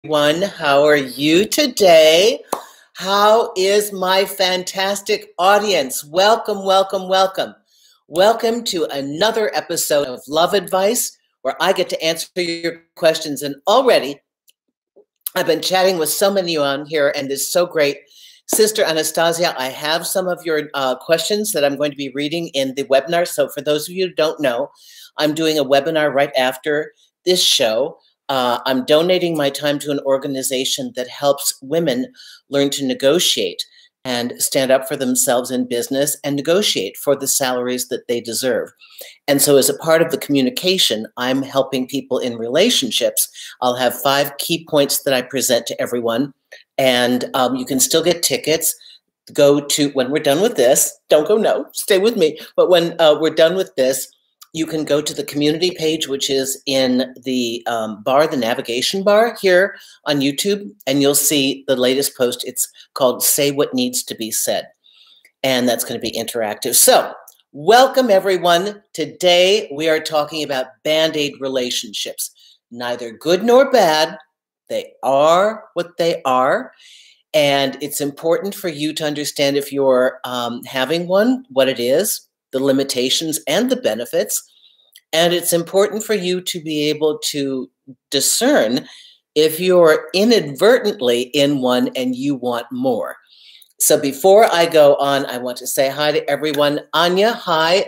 everyone. How are you today? How is my fantastic audience? Welcome, welcome, welcome. Welcome to another episode of Love Advice, where I get to answer your questions. And already, I've been chatting with so many on here, and it's so great. Sister Anastasia, I have some of your questions that I'm going to be reading in the webinar. So for those of you who don't know, I'm doing a webinar right after this show. I'm donating my time to an organization that helps women learn to negotiate and stand up for themselves in business and negotiate for the salaries that they deserve. And so as a part of the communication, I'm helping people in relationships. I'll have 5 key points that I present to everyone. And you can still get tickets. Go to, when we're done with this, don't go, no, stay with me. But when we're done with this, you can go to the community page, which is in the bar, the navigation bar here on YouTube, and you'll see the latest post. It's called Say What Needs to Be Said, and that's going to be interactive. So welcome, everyone. Today, we are talking about Band-Aid relationships. Neither good nor bad. They are what they are, and it's important for you to understand if you're having one, what it is, the limitations and the benefits. And it's important for you to be able to discern if you're inadvertently in one and you want more. So before I go on, I want to say hi to everyone. Anya, hi.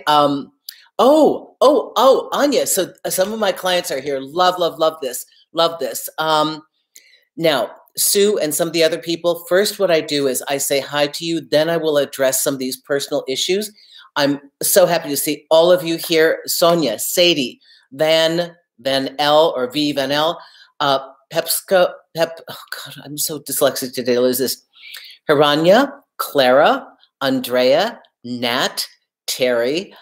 Anya. So some of my clients are here. Love, love, love this. Love this. Now, Sue and some of the other people, first what I do is I say hi to you, then I will address some of these personal issues. I'm so happy to see all of you here. Sonia, Sadie, Van L or V Van L, oh God, I'm so dyslexic today. What is this? Hiranya, Clara, Andrea, Nat, Terry,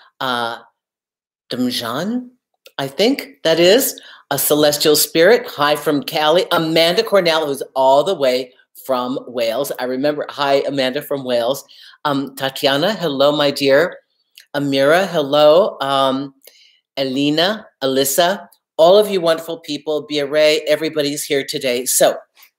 Damjan, I think that is, a celestial spirit. Hi from Cali. Amanda Cornell, who's all the way from Wales. I remember. Hi, Amanda from Wales. Tatiana, hello, my dear. Amira, hello. Elena, Alyssa, all of you wonderful people. Ray, everybody's here today. So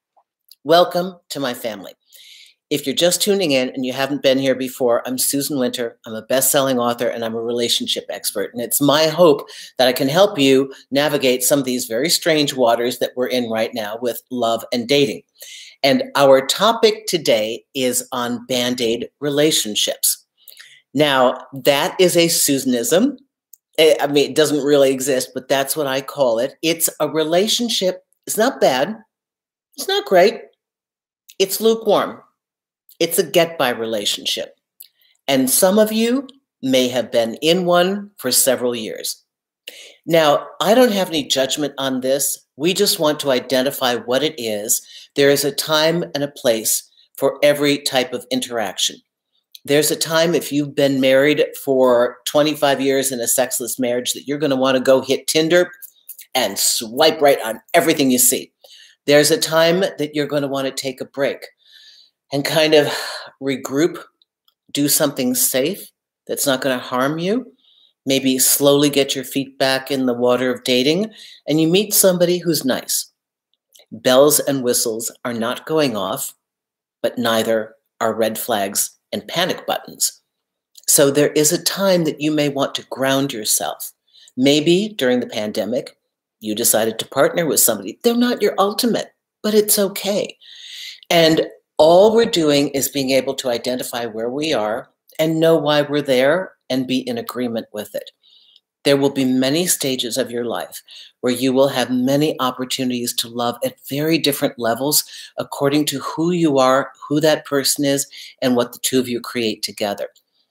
welcome to my family. If you're just tuning in and you haven't been here before, I'm Susan Winter. I'm a best-selling author and I'm a relationship expert. And it's my hope that I can help you navigate some of these very strange waters that we're in right now with love and dating. And our topic today is on Band-Aid relationships. Now, that is a Susanism. I mean, it doesn't really exist, but that's what I call it. It's a relationship. It's not bad. It's not great. It's lukewarm. It's a get-by relationship. And some of you may have been in one for several years. Now, I don't have any judgment on this. We just want to identify what it is. There is a time and a place for every type of interaction. There's a time, if you've been married for 25 years in a sexless marriage, that you're going to want to go hit Tinder and swipe right on everything you see. There's a time that you're going to want to take a break and kind of regroup, do something safe that's not going to harm you. Maybe slowly get your feet back in the water of dating, and you meet somebody who's nice. Bells and whistles are not going off, but neither are red flags and panic buttons. So there is a time that you may want to ground yourself. Maybe during the pandemic, you decided to partner with somebody. They're not your ultimate, but it's okay. And all we're doing is being able to identify where we are and know why we're there and be in agreement with it. There will be many stages of your life where you will have many opportunities to love at very different levels according to who you are, who that person is, and what the two of you create together.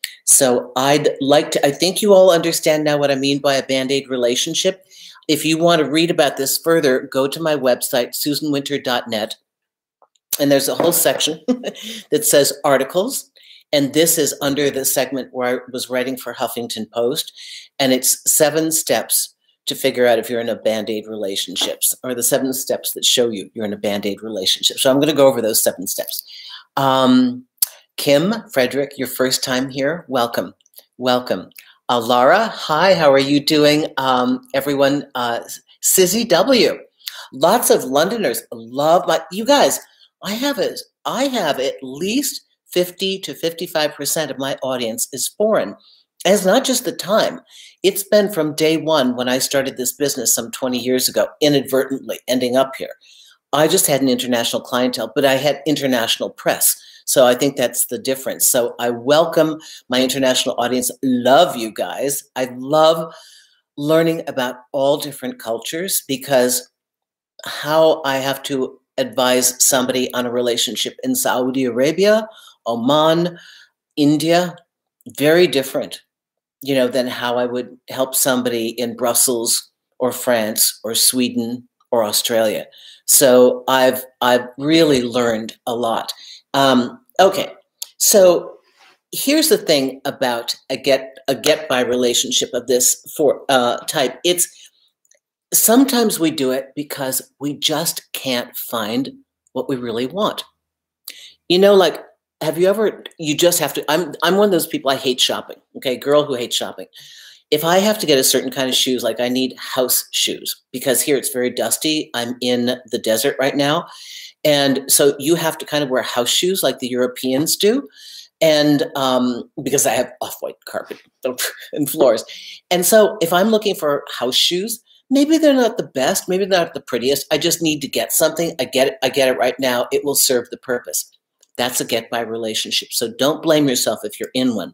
So I think you all understand now what I mean by a Band-Aid relationship. If you want to read about this further, go to my website, susanwinter.net. And there's a whole section that says articles. And this is under the segment where I was writing for Huffington Post. And it's 7 steps to figure out if you're in a Band-Aid relationships, or the 7 steps that show you you're in a Band-Aid relationship. So I'm going to go over those 7 steps. Kim, Frederick, your first time here. Welcome. Welcome. Lara, hi, how are you doing? Everyone, Sizzy W. Lots of Londoners love you guys. I have at least 50 to 55% of my audience is foreign. And it's not just the time. It's been from day one when I started this business some 20 years ago, inadvertently ending up here. I just had an international clientele, but I had international press. So I think that's the difference. So I welcome my international audience. Love you guys. I love learning about all different cultures, because how I have to advise somebody on a relationship in Saudi Arabia, Oman, India, very different, than how I would help somebody in Brussels or France or Sweden or Australia. So I've really learned a lot. Okay, so here's the thing about a get by relationship of this type. It's sometimes we do it because we just can't find what we really want. Like, have you ever, you just have to, I'm one of those people, I hate shopping, okay? Girl who hates shopping. If I have to get a certain kind of shoes, like I need house shoes, because here it's very dusty. I'm in the desert right now. And so you have to kind of wear house shoes like the Europeans do. And because I have off-white carpet and floors. And so if I'm looking for house shoes, maybe they're not the best, maybe they're not the prettiest. I just need to get something. I get it right now. It will serve the purpose. That's a get by relationship. So don't blame yourself if you're in one.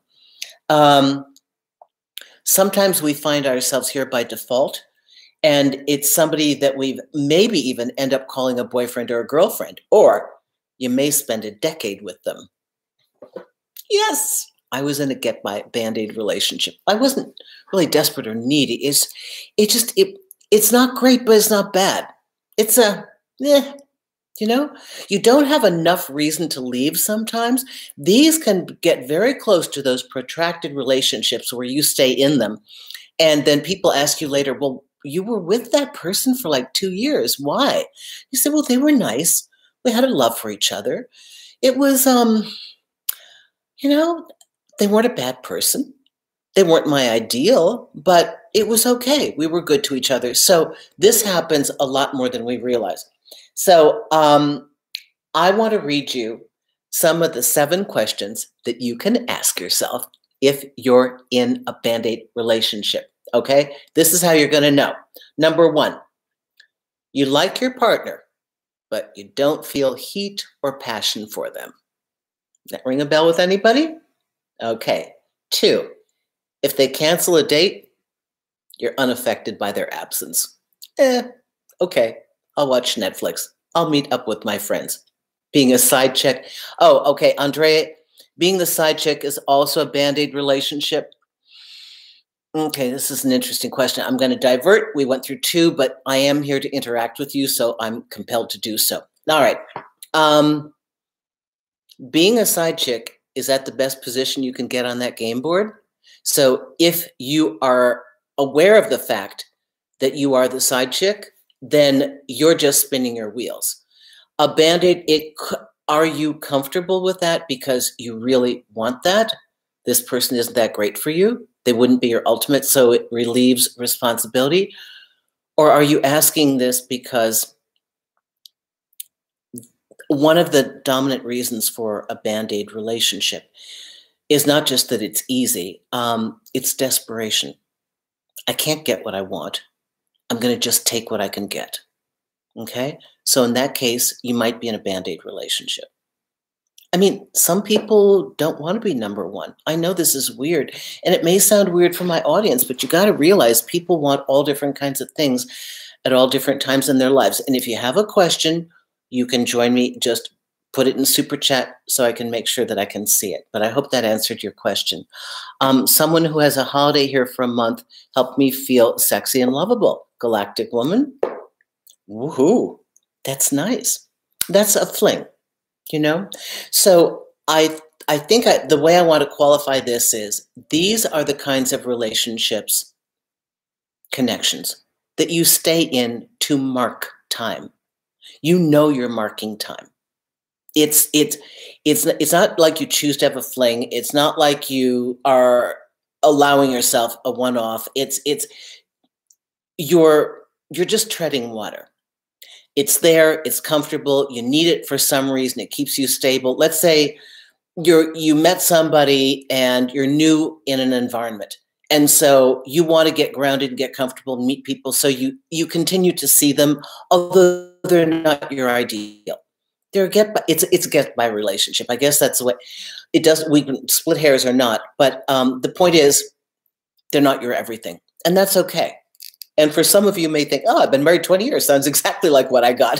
Sometimes we find ourselves here by default, and it's somebody that we've maybe even end up calling a boyfriend or a girlfriend, or you may spend a decade with them. Yes, I was in a get by Band-Aid relationship. I wasn't really desperate or needy. It's not great, but it's not bad. It's you don't have enough reason to leave sometimes. These can get very close to those protracted relationships where you stay in them. And then people ask you later, well, you were with that person for like 2 years. Why? You said, well, they were nice. We had a love for each other. It was, they weren't a bad person. They weren't my ideal, but it was okay. We were good to each other. So this happens a lot more than we realize. So I want to read you some of the 7 questions that you can ask yourself if you're in a Band-Aid relationship, okay? This is how you're going to know. Number 1, you like your partner, but you don't feel heat or passion for them. That ring a bell with anybody? Okay. 2, if they cancel a date, you're unaffected by their absence. Okay. I'll watch Netflix. I'll meet up with my friends. Being a side chick. Oh, okay, Andrea, being the side chick is also a Band-Aid relationship. Okay, this is an interesting question. I'm going to divert. We went through 2, but I am here to interact with you, so I'm compelled to do so. All right. Being a side chick is at the best position you can get on that game board. So if you are aware of the fact that you are the side chick, then you're just spinning your wheels. A Band-Aid, are you comfortable with that because you really want that? This person isn't that great for you. They wouldn't be your ultimate, so it relieves responsibility. Or are you asking this because one of the dominant reasons for a Band-Aid relationship is not just that it's easy, it's desperation. I can't get what I want. I'm going to just take what I can get, okay? So in that case, you might be in a Band-Aid relationship. I mean, some people don't want to be number 1. I know this is weird, and it may sound weird for my audience, but you got to realize people want all different kinds of things at all different times in their lives. And if you have a question, you can join me. Just put it in super chat so I can make sure that I can see it. But I hope that answered your question. Someone who has a holiday here for a month helped me feel sexy and lovable. Galactic woman. Woohoo. That's nice. That's a fling, So I think the way I want to qualify this is these are the kinds of relationships, connections, that you stay in to mark time. You're marking time. It's not like you choose to have a fling. It's not like you are allowing yourself a one-off. You're just treading water. It's there, it's comfortable, you need it for some reason, it keeps you stable. Let's say you met somebody and you're new in an environment. And so you want to get grounded and get comfortable and meet people. So you continue to see them, although they're not your ideal. It's a get by relationship. I guess that's the way it does. We can split hairs or not, but the point is they're not your everything, and that's okay. And for some of you may think, oh, I've been married 20 years. Sounds exactly like what I got.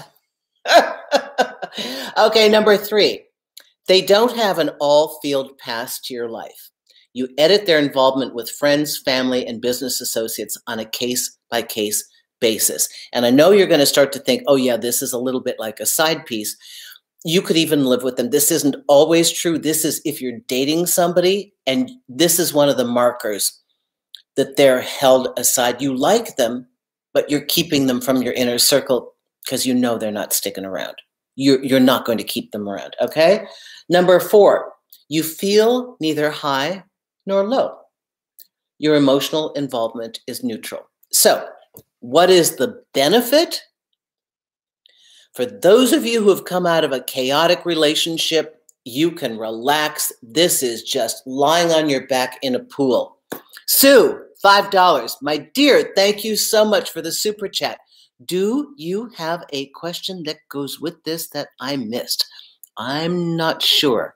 Okay, number 3. They don't have an all-field pass to your life. You edit their involvement with friends, family, and business associates on a case-by-case basis. And I know you're going to start to think, oh, yeah, this is a little bit like a side piece. You could even live with them. This isn't always true. This is if you're dating somebody, and this is one of the markers that they're held aside. You like them, but you're keeping them from your inner circle because you know they're not sticking around. You're not going to keep them around, okay? Number 4, you feel neither high nor low. Your emotional involvement is neutral. So what is the benefit? For those of you who have come out of a chaotic relationship, you can relax. This is just lying on your back in a pool. Sue, $5. My dear, thank you so much for the super chat. Do you have a question that goes with this that I missed? I'm not sure.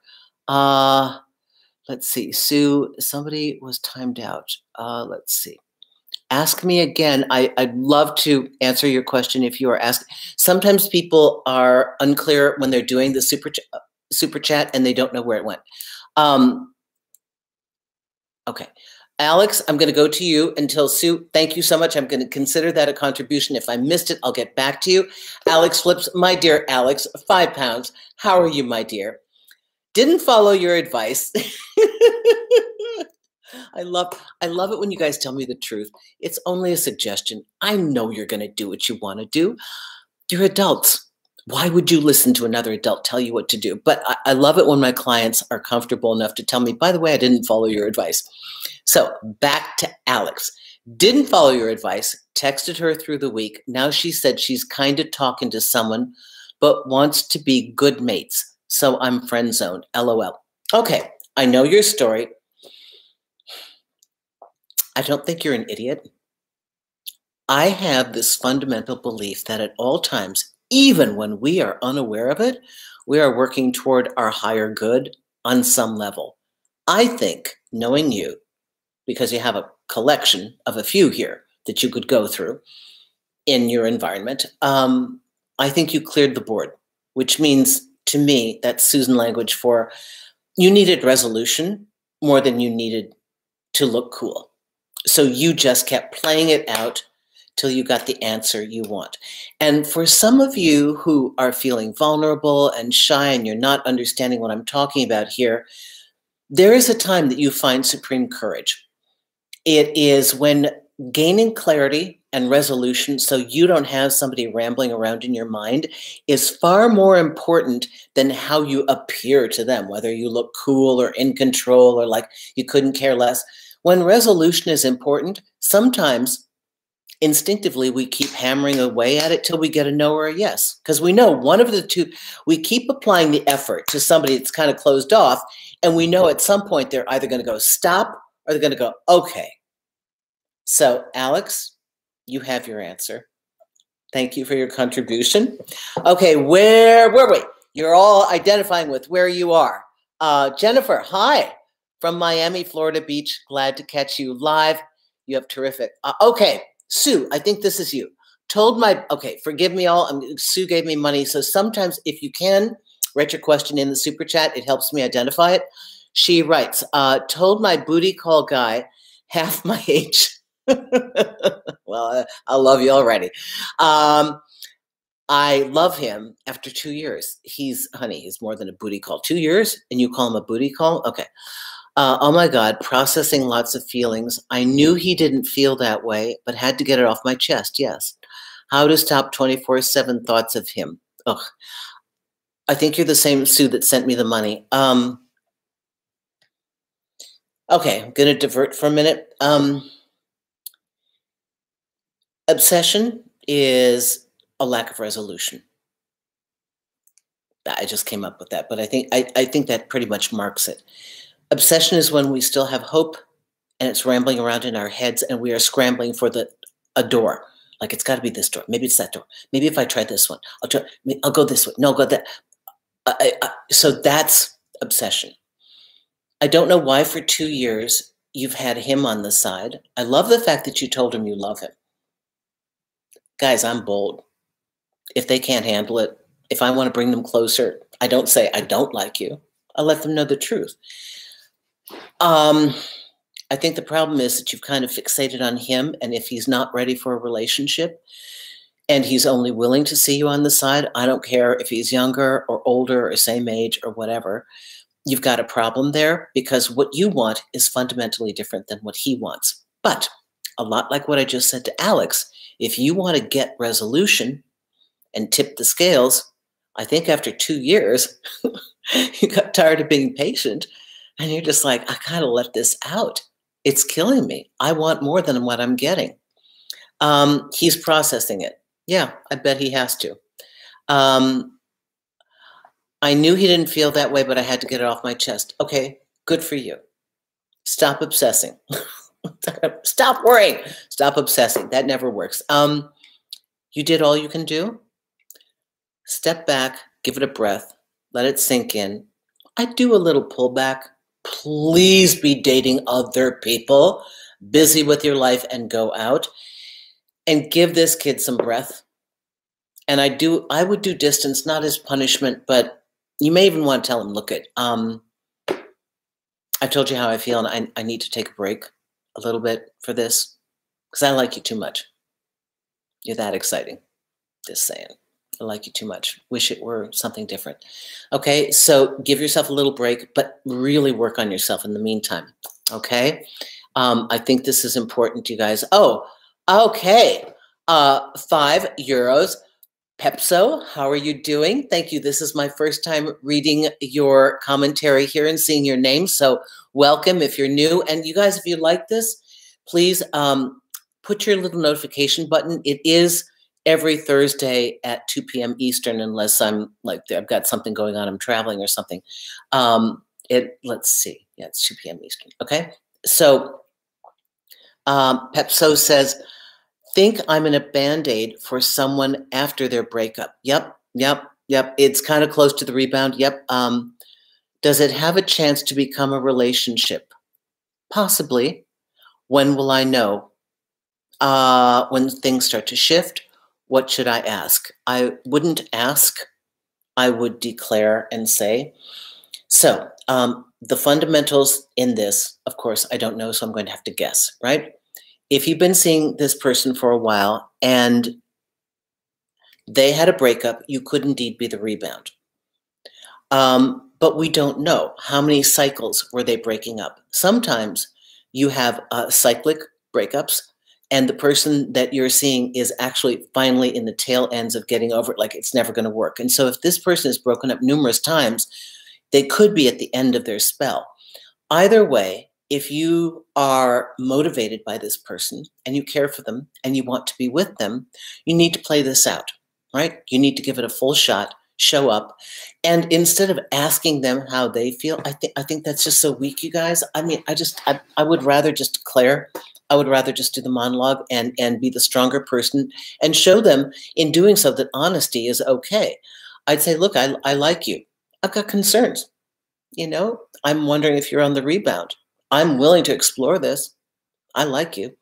Let's see. Sue, somebody was timed out. Let's see. Ask me again. I'd love to answer your question if you are asked. Sometimes people are unclear when they're doing the super chat and they don't know where it went. Okay. Alex, I'm going to go to you until Sue. Thank you so much. I'm going to consider that a contribution. If I missed it, I'll get back to you. Alex Flips, my dear Alex, £5. How are you, my dear? Didn't follow your advice. I love it when you guys tell me the truth. It's only a suggestion. I know you're going to do what you want to do. You're adults. Why would you listen to another adult tell you what to do? But I love it when my clients are comfortable enough to tell me, by the way, I didn't follow your advice. So back to Alex. Didn't follow your advice, texted her through the week. Now she said she's kind of talking to someone, but wants to be good mates. So I'm friend zoned, LOL. Okay, I know your story. I don't think you're an idiot. I have this fundamental belief that at all times, even when we are unaware of it, we are working toward our higher good on some level. I think, knowing you, because you have a collection of a few here that you could go through in your environment, I think you cleared the board, which means to me that's Susan language for you needed resolution more than you needed to look cool. So you just kept playing it out till you got the answer you want. And for some of you who are feeling vulnerable and shy and you're not understanding what I'm talking about here, there is a time that you find supreme courage. It is when gaining clarity and resolution so you don't have somebody rambling around in your mind is far more important than how you appear to them, whether you look cool or in control or like you couldn't care less. When resolution is important, sometimes instinctively we keep hammering away at it till we get a no or a yes. Because we know one of the two, we keep applying the effort to somebody that's kind of closed off, and we know at some point they're either going to go stop or they're going to go, okay. So Alex, you have your answer. Thank you for your contribution. Okay, where were we? You're all identifying with where you are. Jennifer, hi. From Miami, Florida Beach. Glad to catch you live. You have terrific. Okay, Sue, I think this is you. Okay, forgive me all. Sue gave me money. So sometimes if you can, write your question in the super chat. It helps me identify it. She writes, told my booty call guy half my age. Well, I love you already. I love him after 2 years. He's more than a booty call. 2 years and you call him a booty call? Okay. Oh my God, processing lots of feelings. I knew he didn't feel that way, but had to get it off my chest, yes. How to stop 24/7 thoughts of him. Ugh. I think you're the same Sue that sent me the money. Okay, I'm going to divert for a minute. Obsession is a lack of resolution. I just came up with that, but I think that pretty much marks it. Obsession is when we still have hope and it's rambling around in our heads and we are scrambling for a door. Like, it's got to be this door. Maybe it's that door. Maybe if I try this one, I'll go this way. No, I'll go that. So that's obsession. I don't know why for 2 years you've had him on the side. I love the fact that you told him you love him. Guys, I'm bold. If they can't handle it, if I want to bring them closer, I don't say I don't like you. I let them know the truth. I think the problem is that you've kind of fixated on him, and if he's not ready for a relationship and he's only willing to see you on the side, I don't care if he's younger or older or same age or whatever, you've got a problem there, because what you want is fundamentally different than what he wants. But a lot like what I just said to Alex, if you want to get resolution and tip the scales, I think after 2 years, you got tired of being patient and you're just like, I kind of let this out. It's killing me. I want more than what I'm getting. He's processing it. Yeah, I bet he has to. I knew he didn't feel that way, but I had to get it off my chest. Okay, good for you. Stop obsessing. Stop worrying. Stop obsessing. That never works. You did all you can do. Step back, give it a breath, let it sink in. I do a little pullback. Please be dating other people, busy with your life, and go out and give this kid some breath. And I would do distance, not as punishment, but you may even want to tell him, look, I told you how I feel, and I need to take a break a little bit for this because I like you too much. You're that exciting. Just saying. I like you too much. Wish it were something different. Okay, so give yourself a little break, but really work on yourself in the meantime. Okay, I think this is important, you guys. Oh, okay. €5. Pepso, how are you doing? Thank you. This is my first time reading your commentary here and seeing your name. So welcome if you're new. And you guys, if you like this, please put your little notification button. It is every Thursday at 2 p.m. Eastern, unless I'm like, I've got something going on, I'm traveling or something. Let's see. Yeah, it's 2 p.m. Eastern. Okay. So Pepso says, think I'm in a Band-Aid for someone after their breakup. Yep. It's kind of close to the rebound. Yep. Does it have a chance to become a relationship? Possibly. When will I know? When things start to shift. What should I ask? I wouldn't ask. I would declare and say. So the fundamentals in this, of course, I don't know, so I'm going to have to guess, right? If you've been seeing this person for a while and they had a breakup, you could indeed be the rebound. But we don't know how many cycles were they breaking up. Sometimes you have cyclic breakups, and the person that you're seeing is actually finally in the tail ends of getting over it, like it's never going to work. And so if this person is broken up numerous times, they could be at the end of their spell. Either way, if you are motivated by this person and you care for them and you want to be with them, you need to play this out, right? You need to give it a full shot, show up. And instead of asking them how they feel, I think that's just so weak, you guys. I mean, I would rather just declare. I would rather just do the monologue and be the stronger person and show them in doing so that honesty is okay. I'd say, look, I like you. I've got concerns. You know, I'm wondering if you're on the rebound. I'm willing to explore this. I like you.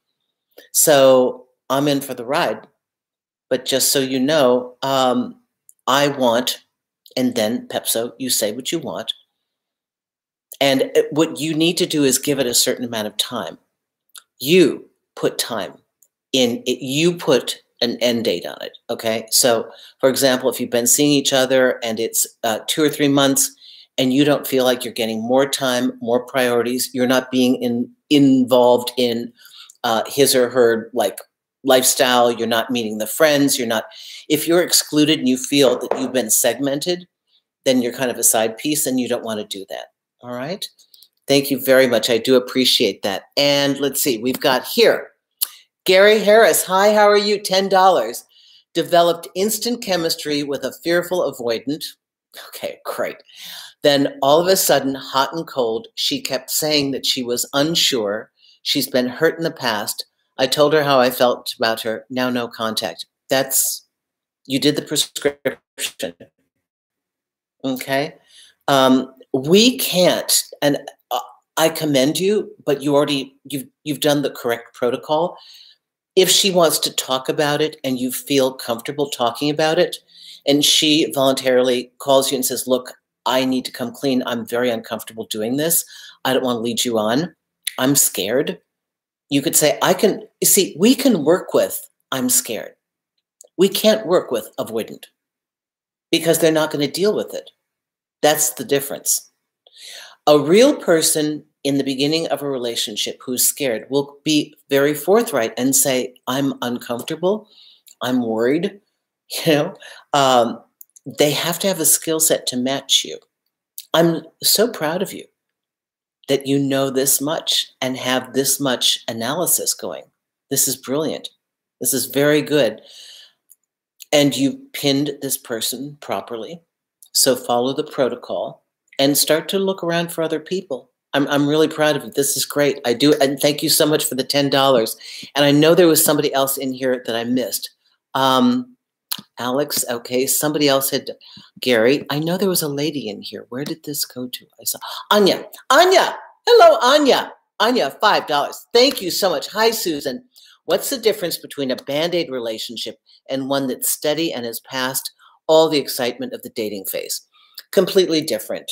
So I'm in for the ride. But just so you know, I want, and then Pepso, you say what you want. And what you need to do is give it a certain amount of time. You put time in it. You put an end date on it. Okay. So for example, if you've been seeing each other and it's 2 or 3 months and you don't feel like you're getting more time, more priorities, you're not being involved in his or her like lifestyle, you're not meeting the friends, if you're excluded and you feel that you've been segmented, then you're kind of a side piece and you don't want to do that. All right. Thank you very much. I do appreciate that. And let's see, we've got here, Gary Harris. Hi, how are you? $10. developed instant chemistry with a fearful avoidant. Okay, great. Then all of a sudden, hot and cold, she kept saying that she was unsure. She's been hurt in the past. I told her how I felt about her. Now no contact. You did the prescription. Okay. We can't, and I commend you, but you've done the correct protocol. If she wants to talk about it and you feel comfortable talking about it, and she voluntarily calls you and says, look, I need to come clean. I'm very uncomfortable doing this. I don't want to lead you on. I'm scared. You could say, we can work with, I'm scared. We can't work with avoidant because they're not going to deal with it. That's the difference. A real person in the beginning of a relationship who's scared will be very forthright and say, I'm uncomfortable. I'm worried. They have to have a skill set to match you. I'm so proud of you that you know this much and have this much analysis going. This is brilliant. This is very good. And you pinned this person properly. So follow the protocol and start to look around for other people. I'm really proud of you. This is great. I do. And thank you so much for the $10. And I know there was somebody else in here that I missed. Alex, okay. Somebody else had, Gary. I know there was a lady in here. Where did this go to? I saw Anya. Anya. Hello, Anya. Anya, $5. Thank you so much. Hi, Susan. What's the difference between a Band-Aid relationship and one that's steady and has passed all the excitement of the dating phase? Completely different.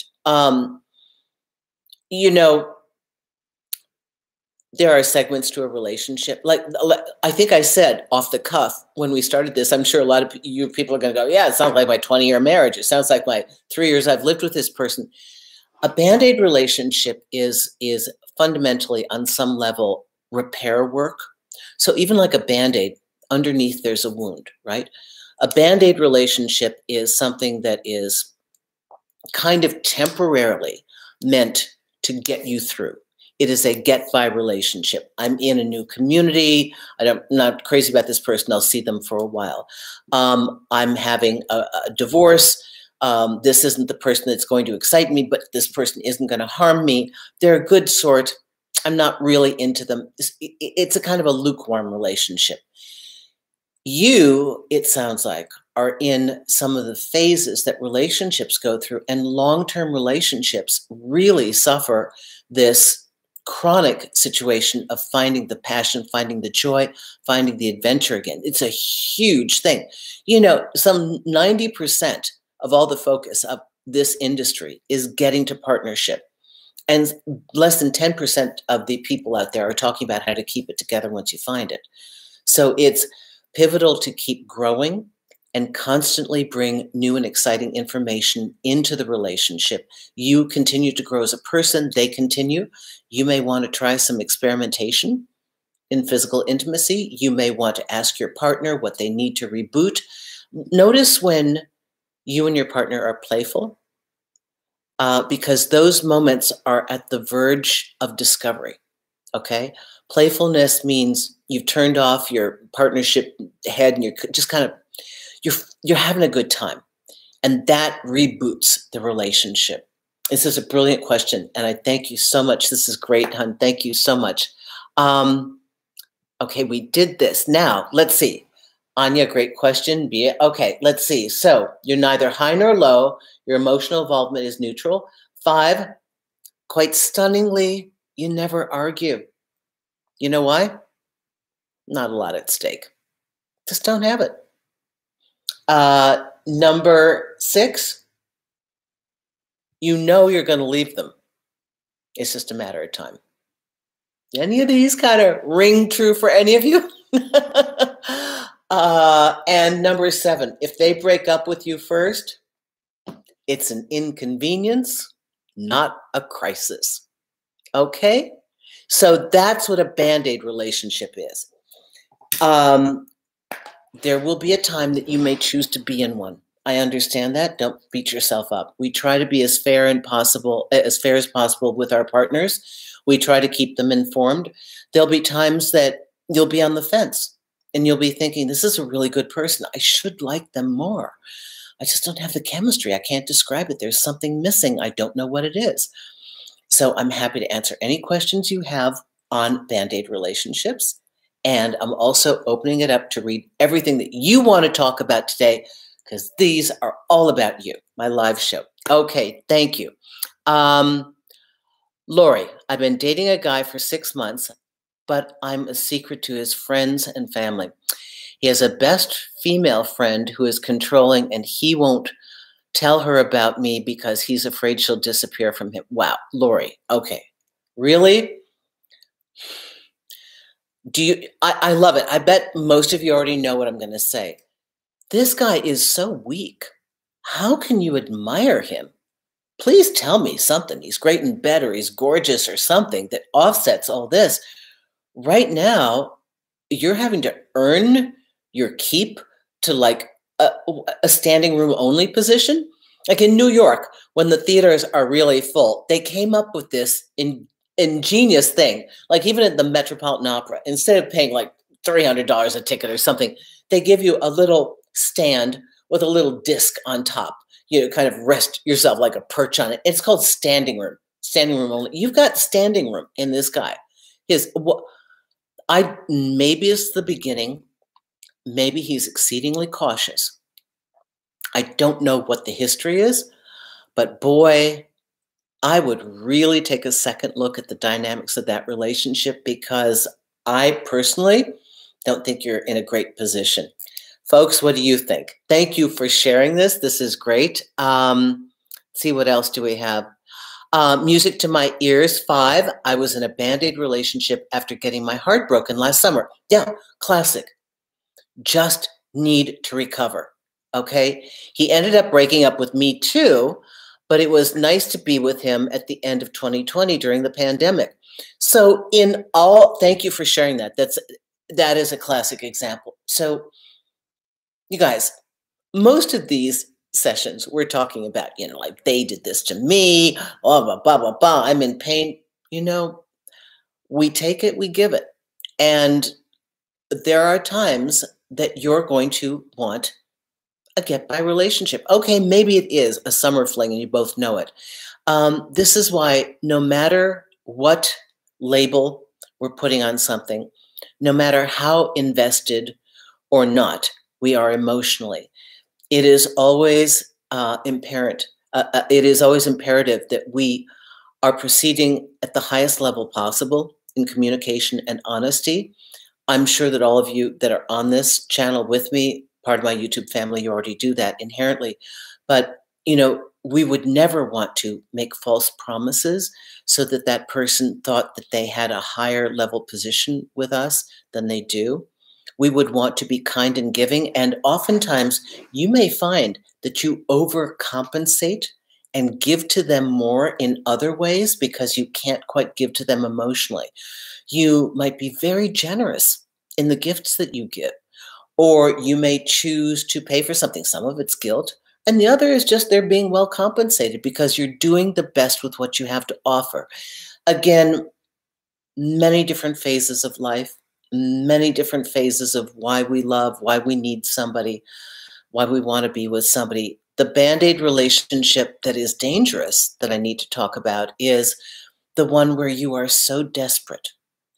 There are segments to a relationship. Like I think I said off the cuff when we started this, I'm sure a lot of you people are going to go, yeah, it sounds like my 20-year marriage. It sounds like my 3 years I've lived with this person. A Band-Aid relationship is fundamentally on some level repair work. So even like a Band-Aid, underneath there's a wound, right? A Band-Aid relationship is something that is kind of temporarily meant to get you through. It is a get-by relationship. I'm in a new community. I'm not crazy about this person. I'll see them for a while. I'm having a divorce. This isn't the person that's going to excite me, but this person isn't going to harm me. They're a good sort. I'm not really into them. It's a kind of a lukewarm relationship. You, it sounds like, are in some of the phases that relationships go through, and long-term relationships really suffer this chronic situation of finding the passion, finding the joy, finding the adventure again. It's a huge thing. Some 90% of all the focus of this industry is getting to partnership. And less than 10% of the people out there are talking about how to keep it together once you find it. So it's pivotal to keep growing and constantly bring new and exciting information into the relationship. You continue to grow as a person, they continue. You may want to try some experimentation in physical intimacy. You may want to ask your partner what they need to reboot. Notice when you and your partner are playful, because those moments are at the verge of discovery, okay? Playfulness means you've turned off your partnership head and you're just kind of, you're having a good time, and that reboots the relationship. This is a brilliant question, and I thank you so much. This is great, hon. Thank you so much. Okay, we did this. Now, let's see. Anya, great question. Okay, let's see. So you're neither high nor low. Your emotional involvement is neutral. 5, quite stunningly, you never argue. You know why? Not a lot at stake. Just don't have it. Number 6, you know you're going to leave them. It's just a matter of time. Any of these kind of ring true for any of you? And number 7, if they break up with you first, it's an inconvenience, not a crisis. Okay? So that's what a Band-Aid relationship is. There will be a time that you may choose to be in one. I understand that. Don't beat yourself up. We try to be as fair as possible with our partners. We try to keep them informed. There'll be times that you'll be on the fence. and you'll be thinking, this is a really good person. I should like them more. I just don't have the chemistry. I can't describe it. There's something missing. I don't know what it is. So I'm happy to answer any questions you have on Band-Aid relationships. And I'm also opening it up to read everything that you want to talk about today, because these are all about you, my live show. Okay, thank you. Lori, I've been dating a guy for 6 months, but I'm a secret to his friends and family. He has a best female friend who is controlling, and he won't tell her about me because he's afraid she'll disappear from him. Wow, Lori, okay. Really? I love it. I bet most of you already know what I'm going to say. This guy is so weak. How can you admire him? Please tell me something. He's great in bed, or he's gorgeous, or something that offsets all this. Right now, you're having to earn your keep to like a standing room only position. Like in New York, when the theaters are really full, they came up with this ingenious thing. Like even at the Metropolitan Opera, instead of paying like $300 a ticket or something, they give you a little stand with a little disc on top. You kind of rest yourself like a perch on it. It's called standing room only. You've got standing room in this guy. Maybe it's the beginning. Maybe he's exceedingly cautious. I don't know what the history is, but boy, I would really take a second look at the dynamics of that relationship, because I personally don't think you're in a great position. Folks, what do you think? Thank you for sharing this. This is great. See, what else do we have? Music to my ears, 5. I was in a Band-Aid relationship after getting my heart broken last summer. Yeah, classic. Just need to recover, okay? He ended up breaking up with me too, but it was nice to be with him at the end of 2020 during the pandemic. So thank you for sharing that. That is a classic example. So you guys, most of these sessions we're talking about, like they did this to me, blah, blah, blah, blah, blah, I'm in pain. We take it, we give it. And there are times that you're going to want a get-by relationship. Okay, maybe it is a summer fling and you both know it. This is why no matter what label we're putting on something, no matter how invested or not we are emotionally, it is always imperative that we are proceeding at the highest level possible in communication and honesty. I'm sure that all of you that are on this channel with me, part of my YouTube family, you already do that inherently. But, we would never want to make false promises so that that person thought that they had a higher level position with us than they do. We would want to be kind and giving. And oftentimes you may find that you overcompensate and give to them more in other ways because you can't quite give to them emotionally. You might be very generous in the gifts that you give, or you may choose to pay for something. Some of it's guilt, and the other is just they're being well compensated because you're doing the best with what you have to offer. Again, many different phases of life, many different phases of why we love, why we need somebody, why we want to be with somebody. The Band-Aid relationship that is dangerous that I need to talk about is the one where you are so desperate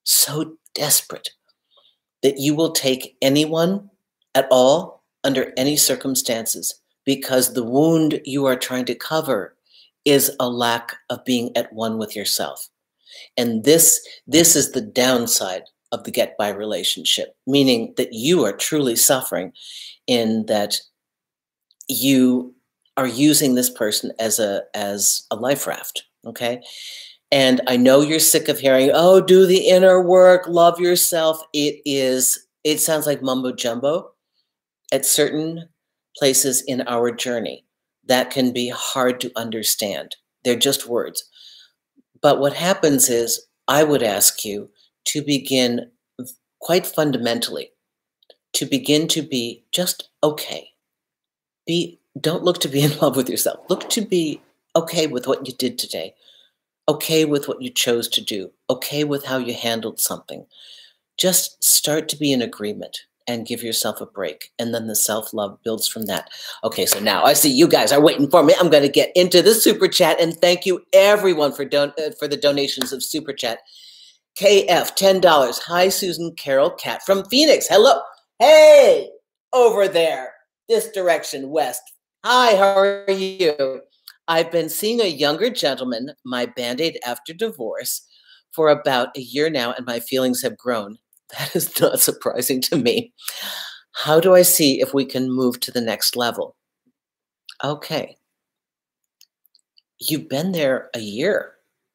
that you will take anyone at all under any circumstances because the wound you are trying to cover is a lack of being at one with yourself. And this is the downside of the get-by relationship, meaning that you are truly suffering in that you are using this person as a life raft, okay? And I know you're sick of hearing, oh, do the inner work, love yourself. It sounds like mumbo jumbo. At certain places in our journey, that can be hard to understand. They're just words. But what happens is, I would ask you to begin quite fundamentally, to begin to be just okay. Don't look to be in love with yourself. Look to be okay with what you did today. Okay with what you chose to do, okay with how you handled something. Just start to be in agreement and give yourself a break. And then the self-love builds from that. Okay, so now I see you guys are waiting for me. I'm going to get into the super chat, and thank you everyone for the donations of super chat. KF, $10. Hi, Susan Carol Cat from Phoenix. Hello. Hey, over there, this direction, west. Hi, how are you? I've been seeing a younger gentleman, my Band-Aid after divorce, for about a year now, and my feelings have grown. That is not surprising to me. How do I see if we can move to the next level? Okay. You've been there a year.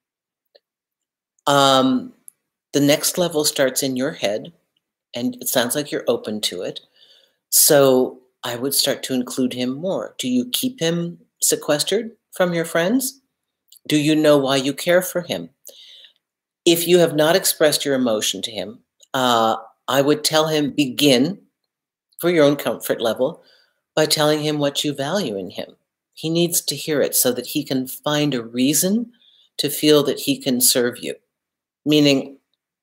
The next level starts in your head, and it sounds like you're open to it. So I would start to include him more. Do you keep him sequestered from your friends? Do you know why you care for him? If you have not expressed your emotion to him, I would tell him begin for your own comfort level by telling him what you value in him. He needs to hear it so that he can find a reason to feel that he can serve you. Meaning,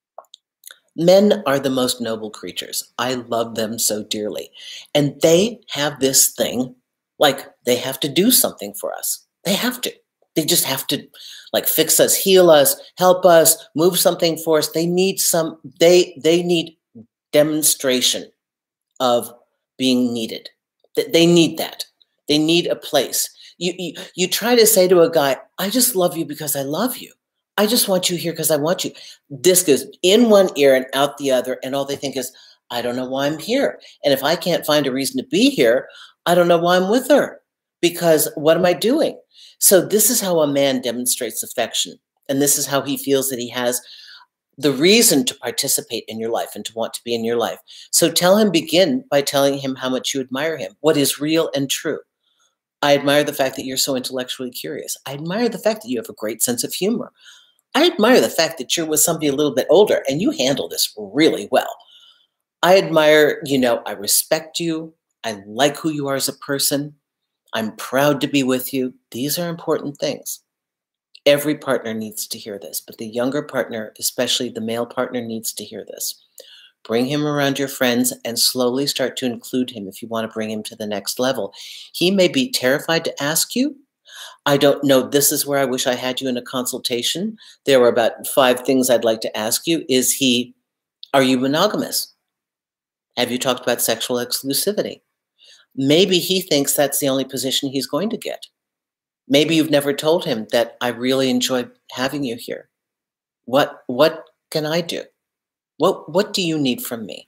men are the most noble creatures. I love them so dearly. And they have this thing, like they have to do something for us. They have to. They just have to like fix us, heal us, help us, move something for us. They need they need demonstration of being needed. They need that. They need a place. You try to say to a guy, I just love you because I love you. I just want you here because I want you. This goes in one ear and out the other, and all they think is, I don't know why I'm here. And if I can't find a reason to be here, I don't know why I'm with her, because what am I doing? So this is how a man demonstrates affection, and this is how he feels that he has the reason to participate in your life and to want to be in your life. So tell him, begin by telling him how much you admire him, what is real and true. I admire the fact that you're so intellectually curious. I admire the fact that you have a great sense of humor. I admire the fact that you're with somebody a little bit older and you handle this really well. I admire, I respect you. I like who you are as a person. I'm proud to be with you. These are important things. Every partner needs to hear this, but the younger partner, especially the male partner, needs to hear this. Bring him around your friends and slowly start to include him if you want to bring him to the next level. He may be terrified to ask you. I don't know. This is where I wish I had you in a consultation. There were about 5 things I'd like to ask you. Are you monogamous? Have you talked about sexual exclusivity? Maybe he thinks that's the only position he's going to get. Maybe you've never told him that I really enjoy having you here. What can I do? What do you need from me?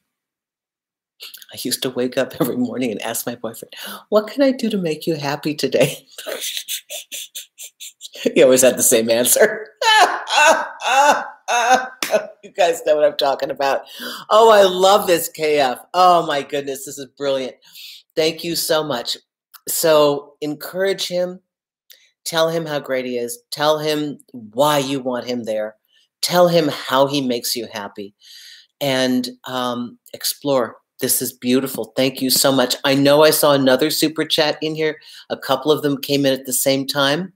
I used to wake up every morning and ask my boyfriend, what can I do to make you happy today? He always had the same answer. You guys know what I'm talking about. Oh, I love this, KF. Oh my goodness, this is brilliant. Thank you so much. So encourage him. Tell him how great he is. Tell him why you want him there. Tell him how he makes you happy. And explore. This is beautiful. Thank you so much. I know I saw another super chat in here. A couple of them came in at the same time.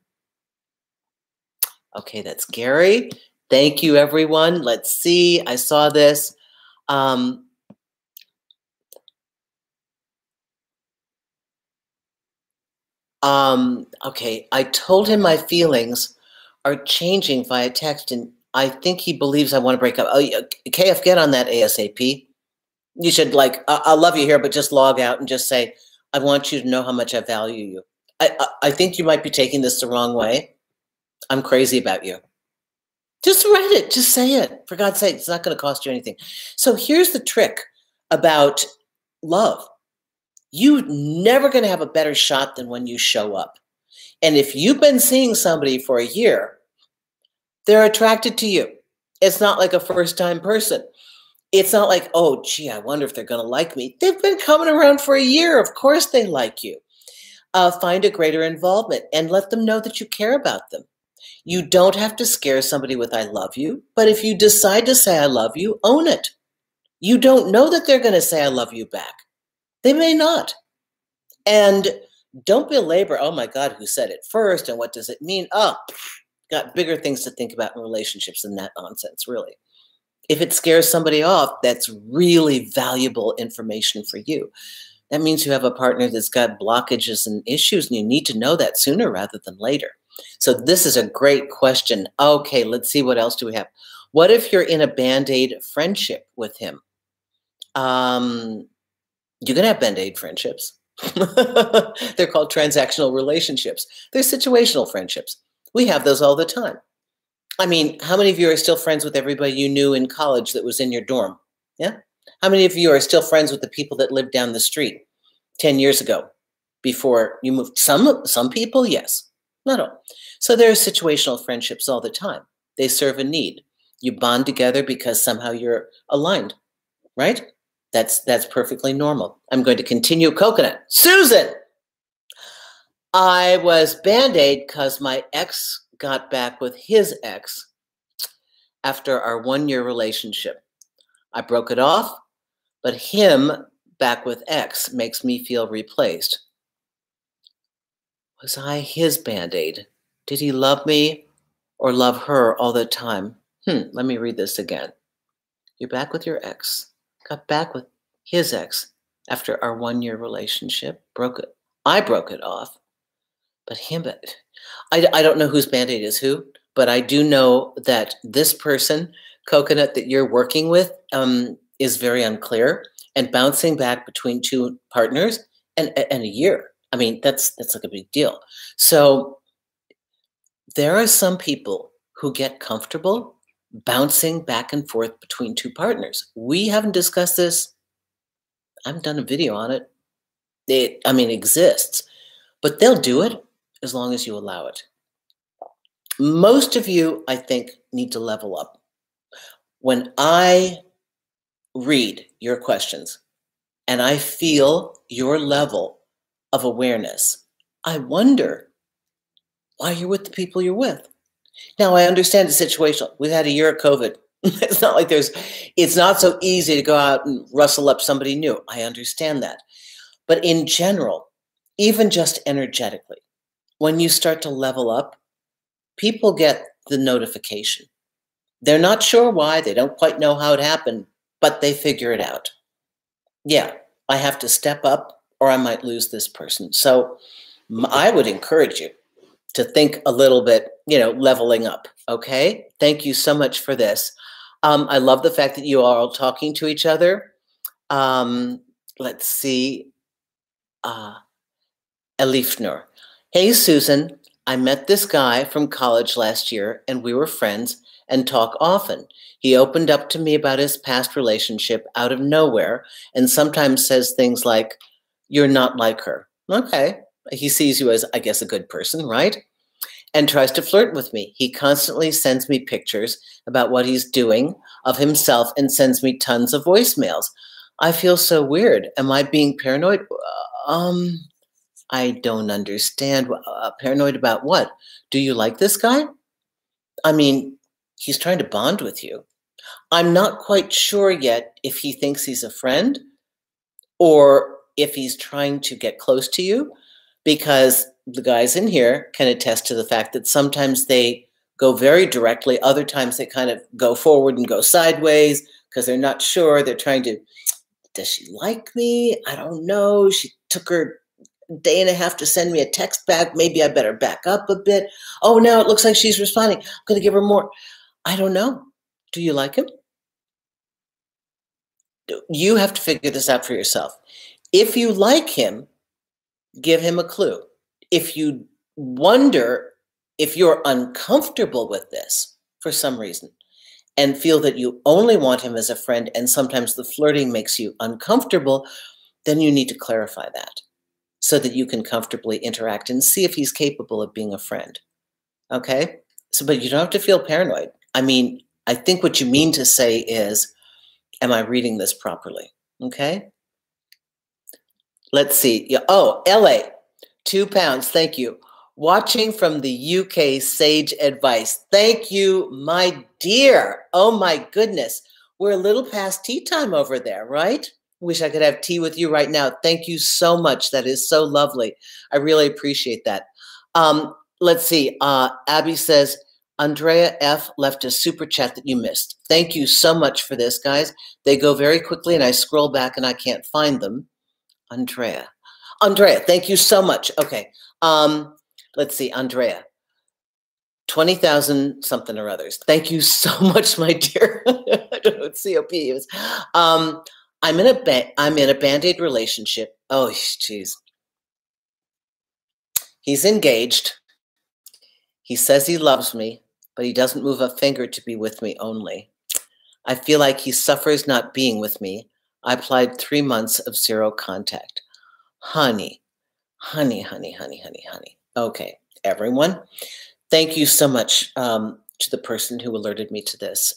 Okay, that's Gary. Thank you, everyone. Let's see. I saw this. Okay, I told him my feelings are changing via text, and I think he believes I want to break up. Oh, KF, get on that ASAP. You should I love you here, but just log out and just say, I want you to know how much I value you. I think you might be taking this the wrong way. I'm crazy about you. Just write it. Just say it. For God's sake, it's not going to cost you anything. So here's the trick about love. You're never going to have a better shot than when you show up. And if you've been seeing somebody for a year, they're attracted to you. It's not like a first-time person. It's not like, oh, gee, I wonder if they're going to like me. They've been coming around for a year. Of course they like you. Find a greater involvement and let them know that you care about them. You don't have to scare somebody with I love you, but if you decide to say I love you, own it. You don't know that they're going to say I love you back. They may not. And don't belabor, oh my God, who said it first and what does it mean? Oh, got bigger things to think about in relationships than that nonsense, really. If it scares somebody off, that's really valuable information for you. That means you have a partner that's got blockages and issues, and you need to know that sooner rather than later. So this is a great question. Okay, let's see, what else do we have? What if you're in a Band-Aid friendship with him? You can have Band-Aid friendships. They're called transactional relationships. They're situational friendships. We have those all the time. I mean, how many of you are still friends with everybody you knew in college that was in your dorm? Yeah? How many of you are still friends with the people that lived down the street 10 years ago before you moved? Some people, yes. Not all. So there are situational friendships all the time. They serve a need. You bond together because somehow you're aligned, right? That's perfectly normal. I'm going to continue. Coconut. Susan! I was Band-Aid because my ex got back with his ex after our 1-year relationship. I broke it off, but him back with ex makes me feel replaced. Was I his Band-Aid? Did he love me or love her all the time? Let me read this again. You're back with your ex, got back with his ex after our 1-year relationship, broke it. I broke it off, but him, I don't know whose Band-Aid is who, but I do know that this person, Coconut, that you're working with is very unclear and bouncing back between two partners and a year. I mean, that's like a big deal. So there are some people who get comfortable bouncing back and forth between two partners. We haven't discussed this. I haven't done a video on it. It exists, but they'll do it as long as you allow it. Most of you, I think, need to level up. When I read your questions and I feel your level of awareness, I wonder why you're with the people you're with. Now, I understand the situation. We've had a year of COVID. It's not like it's not so easy to go out and rustle up somebody new. I understand that. But in general, even just energetically, when you start to level up, people get the notification. They're not sure why. They don't quite know how it happened, but they figure it out. Yeah, I have to step up or I might lose this person. So I would encourage you to think a little bit, leveling up, okay? Thank you so much for this. I love the fact that you are all talking to each other. Let's see. Elifnur. Hey, Susan, I met this guy from college last year and we were friends and talk often. He opened up to me about his past relationship out of nowhere and sometimes says things like, "You're not like her." Okay. He sees you as, I guess, a good person, right? And tries to flirt with me. He constantly sends me pictures about what he's doing of himself and sends me tons of voicemails. I feel so weird. Am I being paranoid? I don't understand. Paranoid about what? Do you like this guy? I mean, he's trying to bond with you. I'm not quite sure yet if he thinks he's a friend or if he's trying to get close to you, because the guys in here can attest to the fact that sometimes they go very directly. Other times they kind of go forward and go sideways because they're not sure. They're trying to, does she like me? I don't know. She took her day and a half to send me a text back. Maybe I better back up a bit. Oh, now it looks like she's responding. I'm going to give her more. I don't know. Do you like him? You have to figure this out for yourself. If you like him, give him a clue. If you wonder if you're uncomfortable with this for some reason and feel that you only want him as a friend and sometimes the flirting makes you uncomfortable, then you need to clarify that so that you can comfortably interact and see if he's capable of being a friend. Okay? But you don't have to feel paranoid. I mean, I think what you mean to say is, am I reading this properly? Okay? Let's see. Yeah. Oh, LA, 2 pounds. Thank you. Watching from the UK, sage advice. Thank you, my dear. Oh my goodness. We're a little past tea time over there, right? Wish I could have tea with you right now. Thank you so much. That is so lovely. I really appreciate that. Let's see. Abby says, Andrea F. left a super chat that you missed. Thank you so much for this, guys. They go very quickly, and I scroll back, and I can't find them. Andrea, thank you so much. Okay, let's see, Andrea. 20,000 something or others. Thank you so much, my dear. I don't know what COP is. I'm in a Band-Aid relationship. Oh, geez. He's engaged. He says he loves me, but he doesn't move a finger to be with me only. I feel like he suffers not being with me. I applied 3 months of zero contact. Honey. Okay, everyone. Thank you so much to the person who alerted me to this.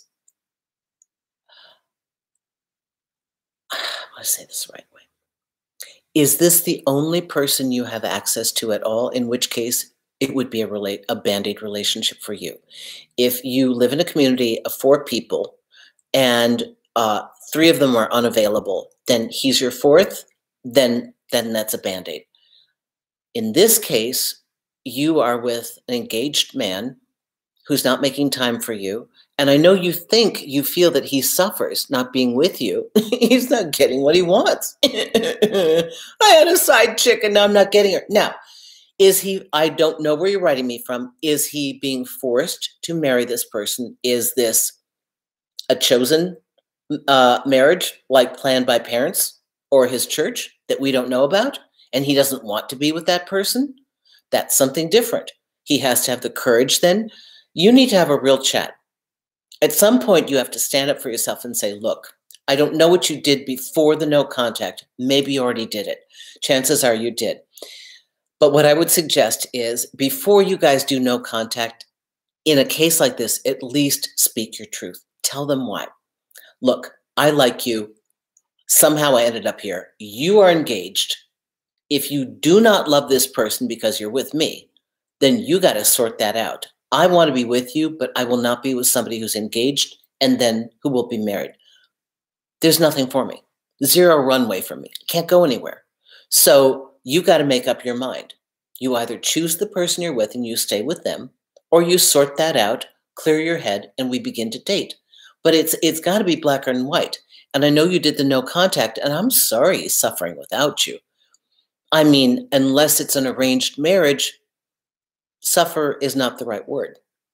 I want to say this the right way. Is this the only person you have access to at all? In which case, it would be a Band-Aid relationship for you. If you live in a community of 4 people and 3 of them are unavailable, then he's your 4th, then that's a Band-Aid. In this case, you are with an engaged man who's not making time for you. And I know you feel that he suffers not being with you. He's not getting what he wants. I had a side chick and now I'm not getting her. Now, I don't know where you're writing me from. Is he being forced to marry this person? Is this a chosen marriage, like planned by parents or his church that we don't know about? And he doesn't want to be with that person? That's something different. He has to have the courage then. You need to have a real chat. At some point, you have to stand up for yourself and say, look, I don't know what you did before the no contact. Maybe you already did it. Chances are you did. But what I would suggest is before you guys do no contact, in a case like this, at least speak your truth. Tell them why. Look, I like you. Somehow I ended up here. You are engaged. If you do not love this person because you're with me, then you got to sort that out. I want to be with you, but I will not be with somebody who's engaged and then who will be married. There's nothing for me. Zero runway for me. Can't go anywhere. So you got to make up your mind. You either choose the person you're with and you stay with them, or you sort that out, clear your head, and we begin to date. But it's got to be black and white. And I know you did the no contact, and I'm sorry he's suffering without you. I mean, unless it's an arranged marriage, suffer is not the right word.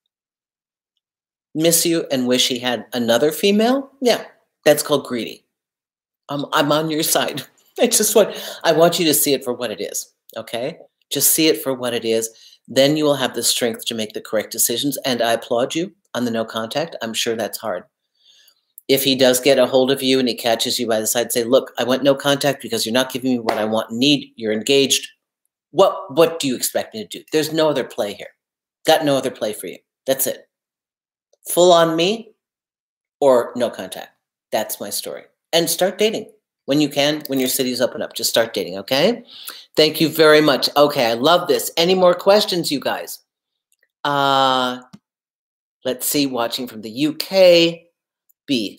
Miss you and wish he had another female? Yeah, that's called greedy. I'm on your side. I want you to see it for what it is, okay? Just see it for what it is. Then you will have the strength to make the correct decisions. And I applaud you on the no contact. I'm sure that's hard. If he does get a hold of you and he catches you by the side, say, look, I went no contact because you're not giving me what I want and need. You're engaged. What do you expect me to do? There's no other play here. Got no other play for you. That's it. Full on me or no contact. That's my story. And start dating when you can, when your cities open up. Just start dating, okay? Thank you very much. Okay, I love this. Any more questions, you guys? Let's see, watching from the UK. B.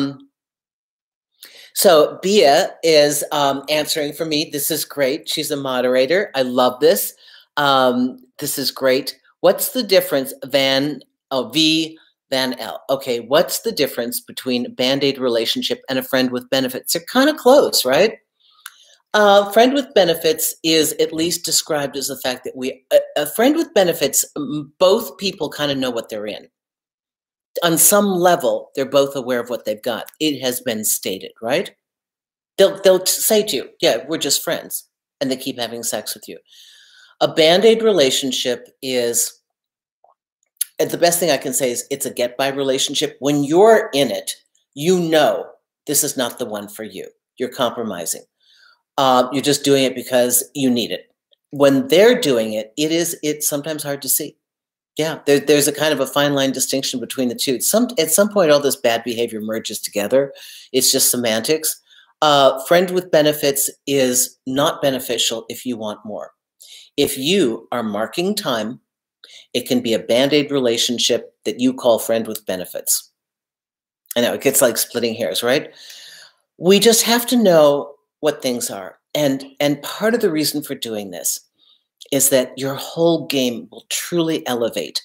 So Bia is answering for me. This is great. She's a moderator. I love this. This is great. What's the difference, V Van L? Okay, what's the difference between a Band-Aid relationship and a friend with benefits? They're kind of close, right? Friend with benefits is at least described as the fact that a friend with benefits, both people kind of know what they're in. On some level, they're both aware of what they've got. It has been stated, right? They'll say to you, yeah, we're just friends, and they keep having sex with you. A Band-Aid relationship is, the best thing I can say is it's a get-by relationship. When you're in it, you know this is not the one for you. You're compromising. You're just doing it because you need it. When they're doing it, it's sometimes hard to see. Yeah, there's a kind of a fine line distinction between the two. At some point, all this bad behavior merges together. It's just semantics. Friend with benefits is not beneficial if you want more. If you are marking time, it can be a Band-Aid relationship that you call friend with benefits. I know, it gets like splitting hairs, right? We just have to know what things are. And part of the reason for doing this is that your whole game will truly elevate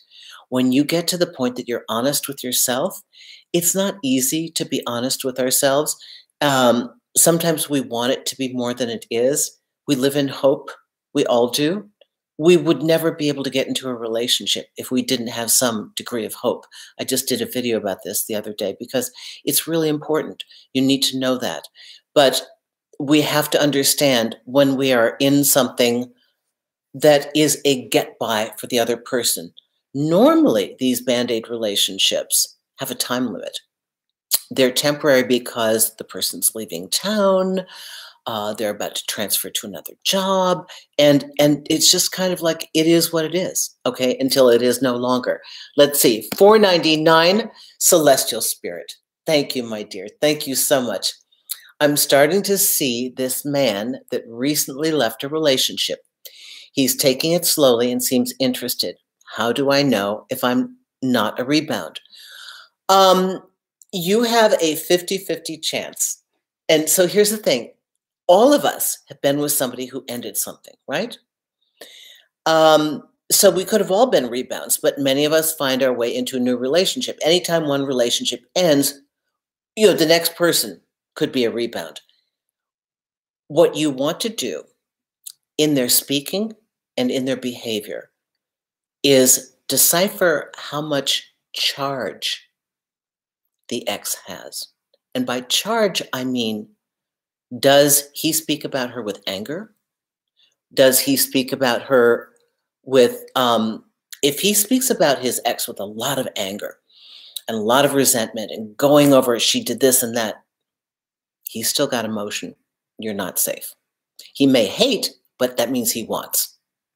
When you get to the point that you're honest with yourself, it's not easy to be honest with ourselves. Sometimes we want it to be more than it is. We live in hope. We all do. We would never be able to get into a relationship if we didn't have some degree of hope. I just did a video about this the other day because it's really important. You need to know that. But we have to understand when we are in something that is a get-by for the other person. Normally, these Band-Aid relationships have a time limit. They're temporary because the person's leaving town, they're about to transfer to another job, and it's just kind of like it is what it is, okay, until it is no longer. Let's see, $4.99, Celestial Spirit. Thank you, my dear. Thank you so much. I'm starting to see this man that recently left a relationship. He's taking it slowly and seems interested. How do I know if I'm not a rebound? You have a 50-50 chance. And so here's the thing. All of us have been with somebody who ended something, right? So we could have all been rebounds, but many of us find our way into a new relationship. Anytime one relationship ends, the next person could be a rebound. What you want to do in their speaking and in their behavior is decipher how much charge the ex has. And by charge, I mean, does he speak about her with anger? Does he speak about her with, if he speaks about his ex with a lot of anger and a lot of resentment and going over, she did this and that, he's still got emotion. You're not safe. He may hate, but that means he wants.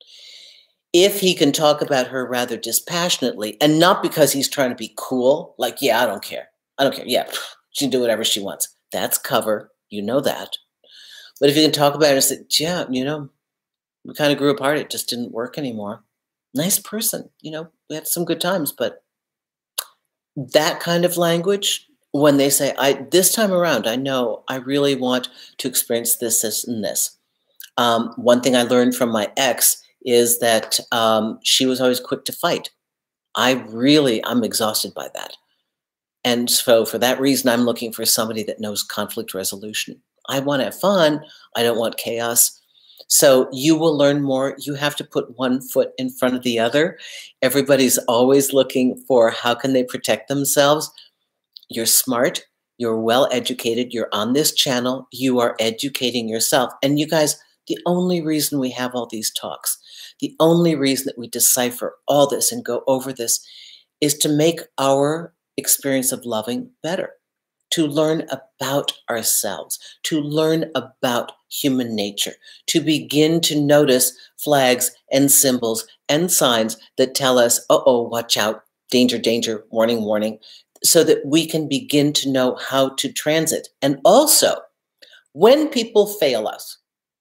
If he can talk about her rather dispassionately, and not because he's trying to be cool, like, yeah, I don't care. I don't care. Yeah, she can do whatever she wants. That's cover. You know that. But if you can talk about it and say, yeah, we kind of grew apart. It just didn't work anymore. Nice person. We had some good times, but that kind of language, when they say, this time around, I know I really want to experience this, this, and this. One thing I learned from my ex is that she was always quick to fight. I'm exhausted by that. And so for that reason, I'm looking for somebody that knows conflict resolution. I want to have fun. I don't want chaos. So you will learn more. You have to put one foot in front of the other. Everybody's always looking for how can they protect themselves. You're smart. You're well educated. You're on this channel. You are educating yourself. And you guys, the only reason we have all these talks, the only reason that we decipher all this and go over this is to make our experience of loving better, to learn about ourselves, to learn about human nature, to begin to notice flags and symbols and signs that tell us, uh-oh, watch out, danger, danger, warning, warning, so that we can begin to know how to transit. And also, when people fail us,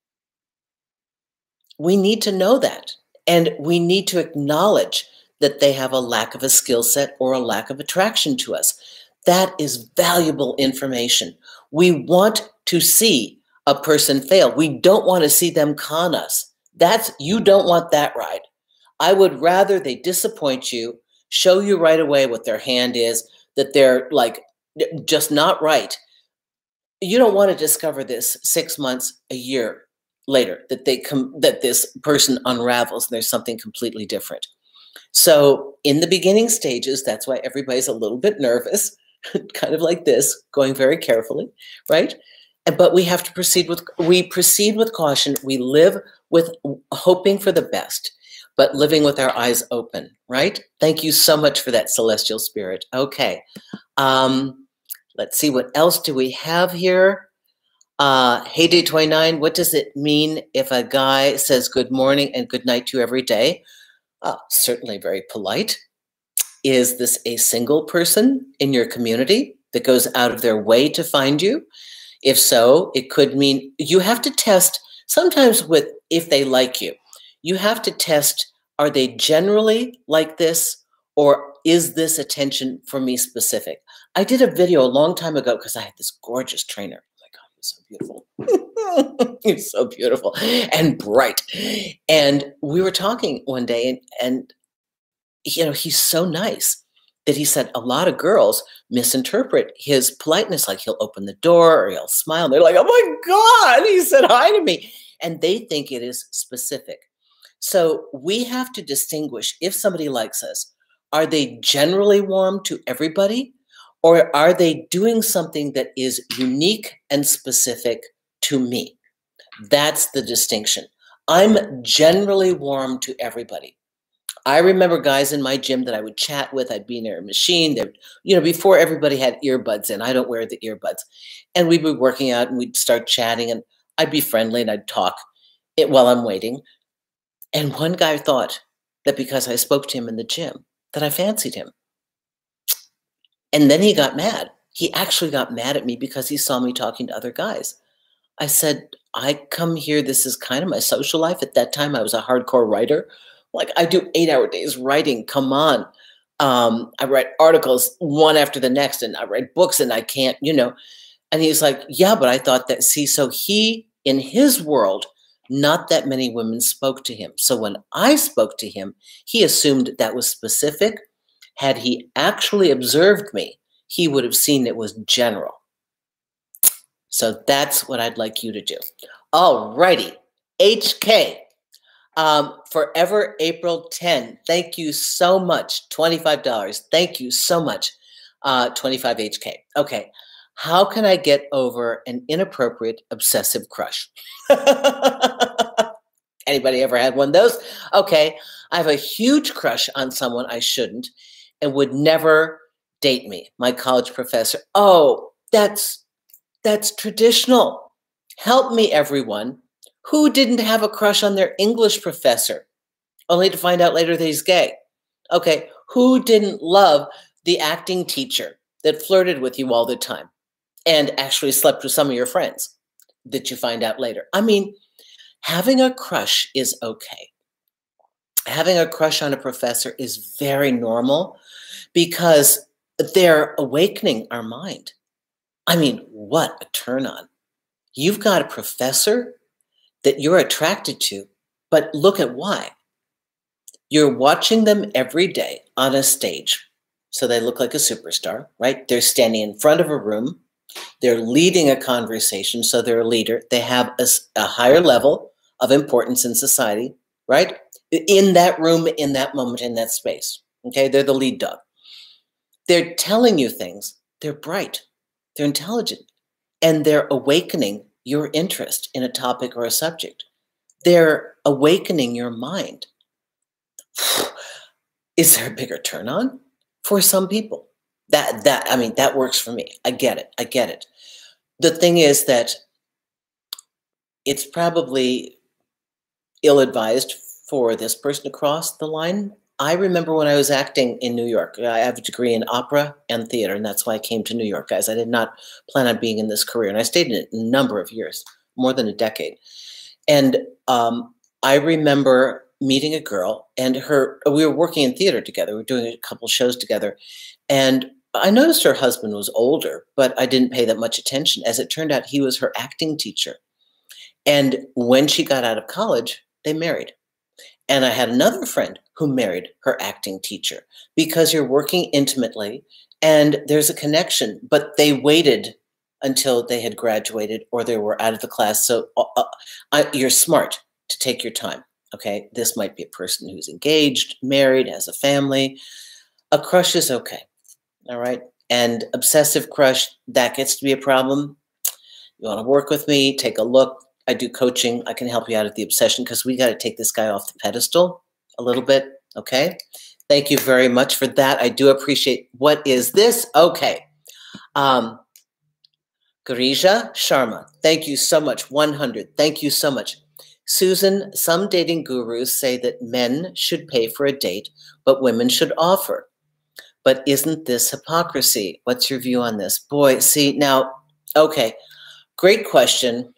we need to know that. And we need to acknowledge that they have a lack of a skill set or a lack of attraction to us. That is valuable information. We want to see a person fail. We don't want to see them con us. You don't want that ride. I would rather they disappoint you, show you right away what their hand is, that they're like just not right. You don't want to discover this 6 months, a year later, that this person unravels and there's something completely different. So in the beginning stages, that's why everybody's a little bit nervous, kind of like this, going very carefully, right? But we have to proceed with caution. We live with hoping for the best, but living with our eyes open, right? Thank you so much for that, Celestial Spirit. Okay. Let's see, what else do we have here? Hey, Day 29, what does it mean if a guy says good morning and good night to you every day? Certainly very polite. Is this a single person in your community that goes out of their way to find you? If so, it could mean you have to test, sometimes if they like you, you have to test, are they generally like this, or is this attention for me specific? I did a video a long time ago because I had this gorgeous trainer. Oh my God, he was so beautiful. He was so beautiful and bright. And we were talking one day, and he's so nice that he said a lot of girls misinterpret his politeness, like he'll open the door or he'll smile. And they're like, oh my God, he said hi to me. And they think it is specific. So we have to distinguish if somebody likes us, are they generally warm to everybody? Or are they doing something that is unique and specific to me? That's the distinction. I'm generally warm to everybody. I remember guys in my gym that I would chat with. I'd be near a machine. Before everybody had earbuds in. I don't wear the earbuds. And we'd be working out and we'd start chatting and I'd be friendly and I'd talk while I'm waiting. And one guy thought that because I spoke to him in the gym, that I fancied him. And then he got mad. He actually got mad at me because he saw me talking to other guys. I said, I come here. This is kind of my social life. At that time, I was a hardcore writer. Like I do 8-hour days writing. Come on. I write articles one after the next and I write books and I can't, And he's like, yeah, but I thought that, so he, in his world, not that many women spoke to him. So when I spoke to him, he assumed that was specific. Had he actually observed me, he would have seen it was general. So that's what I'd like you to do. All righty. HK. Forever April 10. Thank you so much. $25. Thank you so much. 25 HK. Okay. How can I get over an inappropriate obsessive crush? Anybody ever had one of those? Okay. I have a huge crush on someone I shouldn't and would never date me. My college professor. Oh, that's traditional. Help me, everyone. Who didn't have a crush on their English professor, only to find out later that he's gay? Okay, who didn't love the acting teacher that flirted with you all the time and actually slept with some of your friends that you find out later? I mean, having a crush is okay. Having a crush on a professor is very normal because they're awakening our mind. I mean, what a turn on. You've got a professor that you're attracted to, but look at why. You're watching them every day on a stage. So they look like a superstar, right? They're standing in front of a room. They're leading a conversation. So they're a leader. They have a higher level of importance in society, right? In that room, in that moment, in that space. Okay, they're the lead dog. They're telling you things. They're bright. They're intelligent. And they're awakening your interest in a topic or a subject. They're awakening your mind. Is there a bigger turn on? For some people. That works for me. I get it. The thing is that it's probably ill-advised for this person to cross the line. I remember when I was acting in New York. I have a degree in opera and theater, and that's why I came to New York, guys. I did not plan on being in this career, and I stayed in it a number of years, more than a decade. And I remember meeting a girl, and we were working in theater together. We were doing a couple shows together, and I noticed her husband was older, but I didn't pay that much attention. As it turned out, he was her acting teacher. And when she got out of college, they married. And I had another friend who married her acting teacher because you're working intimately and there's a connection, but they waited until they had graduated or they were out of the class. So you're smart to take your time. Okay. This might be a person who's engaged, married, has a family. A crush is okay. All right. And obsessive crush, that gets to be a problem. You want to work with me, take a look. I do coaching. I can help you out of the obsession because we got to take this guy off the pedestal a little bit. Okay. Thank you very much for that. I do appreciate. What is this? Okay. Garija Sharma. Thank you so much. 100. Thank you so much. Susan, some dating gurus say that men should pay for a date, but women should offer. But isn't this hypocrisy? What's your view on this? Boy, see now, okay. Great question.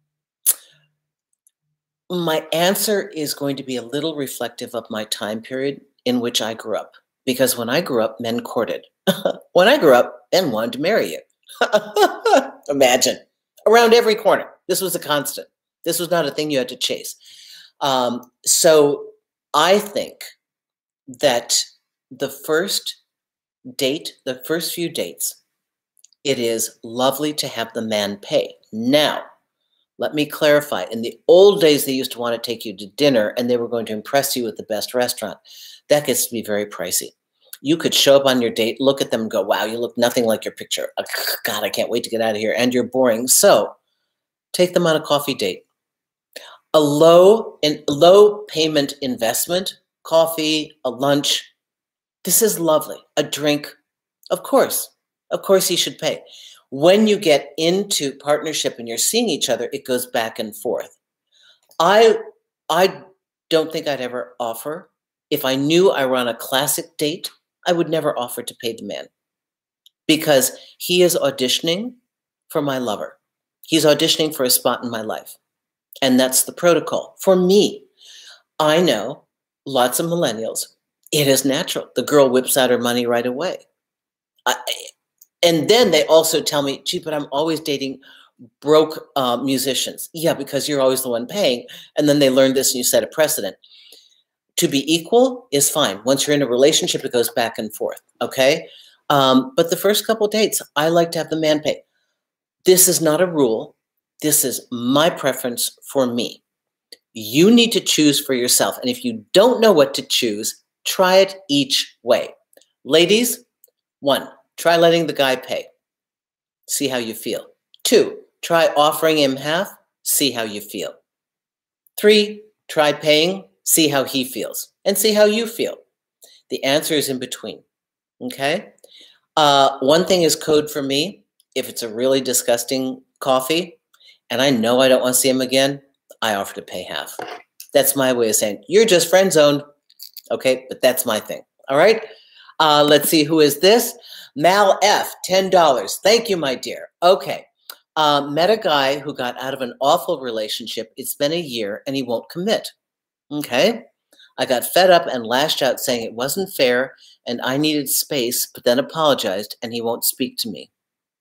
My answer is going to be a little reflective of my time period in which I grew up. Because when I grew up, men courted. When I grew up, men wanted to marry you. Imagine. Around every corner. This was a constant. This was not a thing you had to chase. So I think that the first date, the first few dates, it is lovely to have the man pay. Now, let me clarify. In the old days, they used to want to take you to dinner and they were going to impress you with the best restaurant. That gets to be very pricey. You could show up on your date, look at them and go, wow, you look nothing like your picture. God, I can't wait to get out of here. And you're boring. So take them on a coffee date. A low payment investment, coffee, a lunch. This is lovely. A drink. Of course he should pay. When you get into partnership and you're seeing each other, it goes back and forth. I don't think I'd ever offer. If I knew I were on a classic date, I would never offer to pay the man because he is auditioning for my lover. He's auditioning for a spot in my life. And that's the protocol. For me, I know lots of millennials, it is natural. The girl whips out her money right away. And then they also tell me, gee, but I'm always dating broke musicians. Yeah, because you're always the one paying. And then they learn this and you set a precedent. To be equal is fine. Once you're in a relationship, it goes back and forth, okay? But the first couple dates, I like to have the man pay. This is not a rule. This is my preference for me. You need to choose for yourself. And if you don't know what to choose, try it each way. Ladies, 1, try letting the guy pay. See how you feel. 2, try offering him half. See how you feel. 3, try paying. See how he feels. And see how you feel. The answer is in between. Okay? One thing is code for me. If it's a really disgusting coffee, and I know I don't want to see him again, I offer to pay half. That's my way of saying, you're just friend zoned. Okay? But that's my thing. All right? Let's see, who is this? Mal F, $10. Thank you, my dear. Okay. Met a guy who got out of an awful relationship. It's been a year and he won't commit. Okay. I got fed up and lashed out saying it wasn't fair and I needed space, but then apologized and he won't speak to me.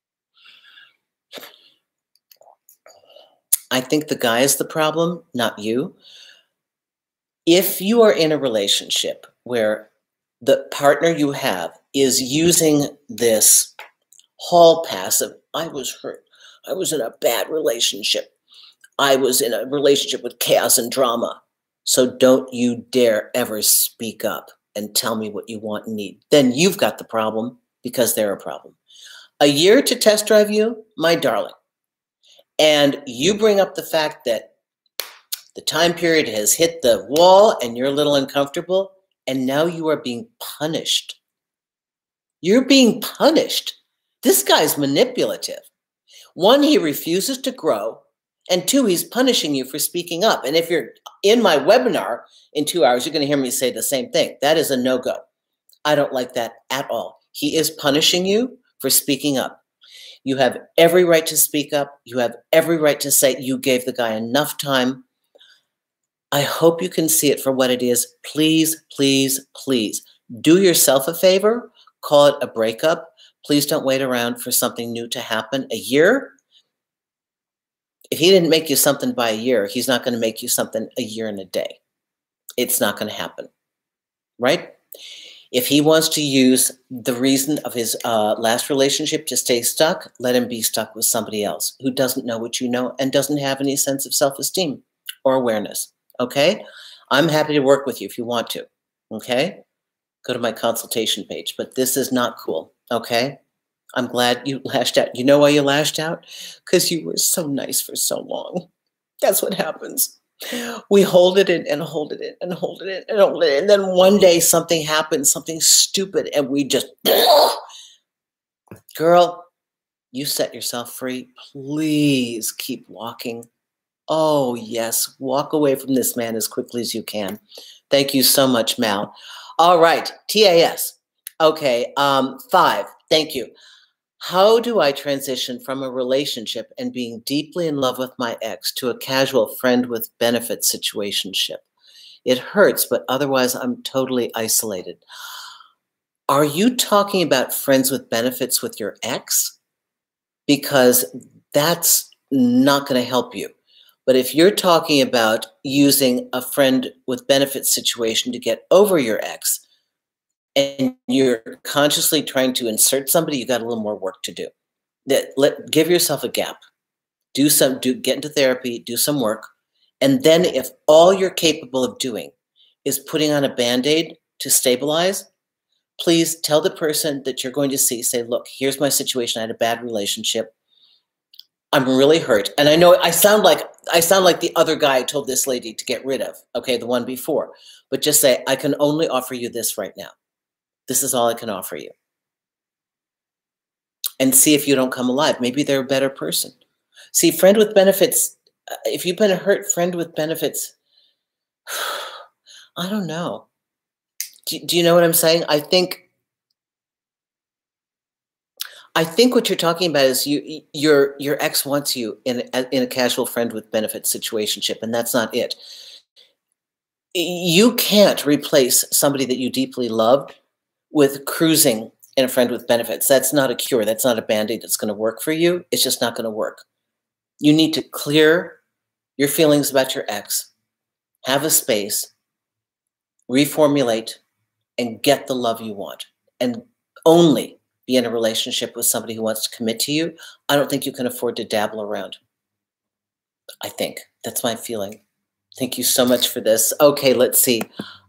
I think the guy is the problem, not you. If you are in a relationship where the partner you have is using this hall pass of, I was hurt, I was in a bad relationship, I was in a relationship with chaos and drama, so don't you dare ever speak up and tell me what you want and need. Then you've got the problem because they're a problem. A year to test drive you, my darling. And you bring up the fact that the time period has hit the wall and you're a little uncomfortable, and now you are being punished. You're being punished. This guy's manipulative. 1, he refuses to grow. And 2, he's punishing you for speaking up. And if you're in my webinar in 2 hours, you're going to hear me say the same thing. That is a no-go. I don't like that at all. He is punishing you for speaking up. You have every right to speak up. You have every right to say you gave the guy enough time. I hope you can see it for what it is. Please, please, please do yourself a favor. Call it a breakup. Please don't wait around for something new to happen. A year? If he didn't make you something by a year, he's not going to make you something a year and a day. It's not going to happen, right? If he wants to use the reason of his last relationship to stay stuck, let him be stuck with somebody else who doesn't know what you know and doesn't have any sense of self-esteem or awareness, okay? I'm happy to work with you if you want to, okay? Go to my consultation page, but this is not cool, okay? I'm glad you lashed out. You know why you lashed out? Because you were so nice for so long. That's what happens. We hold it in and hold it in and hold it in and hold it in. And then one day something happens, something stupid, and we just, girl, you set yourself free. Please keep walking. Oh, yes. Walk away from this man as quickly as you can. Thank you so much, Mal. All right. TAS. Okay. 5. Thank you. How do I transition from a relationship and being deeply in love with my ex to a casual friend with benefits situationship? It hurts, but otherwise I'm totally isolated. Are you talking about friends with benefits with your ex? Because that's not going to help you. But if you're talking about using a friend with benefits situation to get over your ex, and you're consciously trying to insert somebody, you got a little more work to do. Give yourself a gap. Get into therapy, do some work. And then if all you're capable of doing is putting on a Band-Aid to stabilize, please tell the person that you're going to see, say, look, here's my situation. I had a bad relationship. I'm really hurt. And I know I sound like the other guy I told this lady to get rid of, okay, the one before. But just say, I can only offer you this right now. This is all I can offer you. And see if you don't come alive. Maybe they're a better person. See, friend with benefits, if you've been a hurt friend with benefits, I don't know. Do you know what I'm saying? I think what you're talking about is your ex wants you in a casual friend with benefits situationship, and that's not it. You can't replace somebody that you deeply loved with cruising in a friend with benefits. That's not a cure. That's not a Band-Aid that's going to work for you. It's just not going to work. You need to clear your feelings about your ex, have a space, reformulate, and get the love you want. And only be in a relationship with somebody who wants to commit to you. I don't think you can afford to dabble around. I think. That's my feeling. Thank you so much for this. Okay, let's see.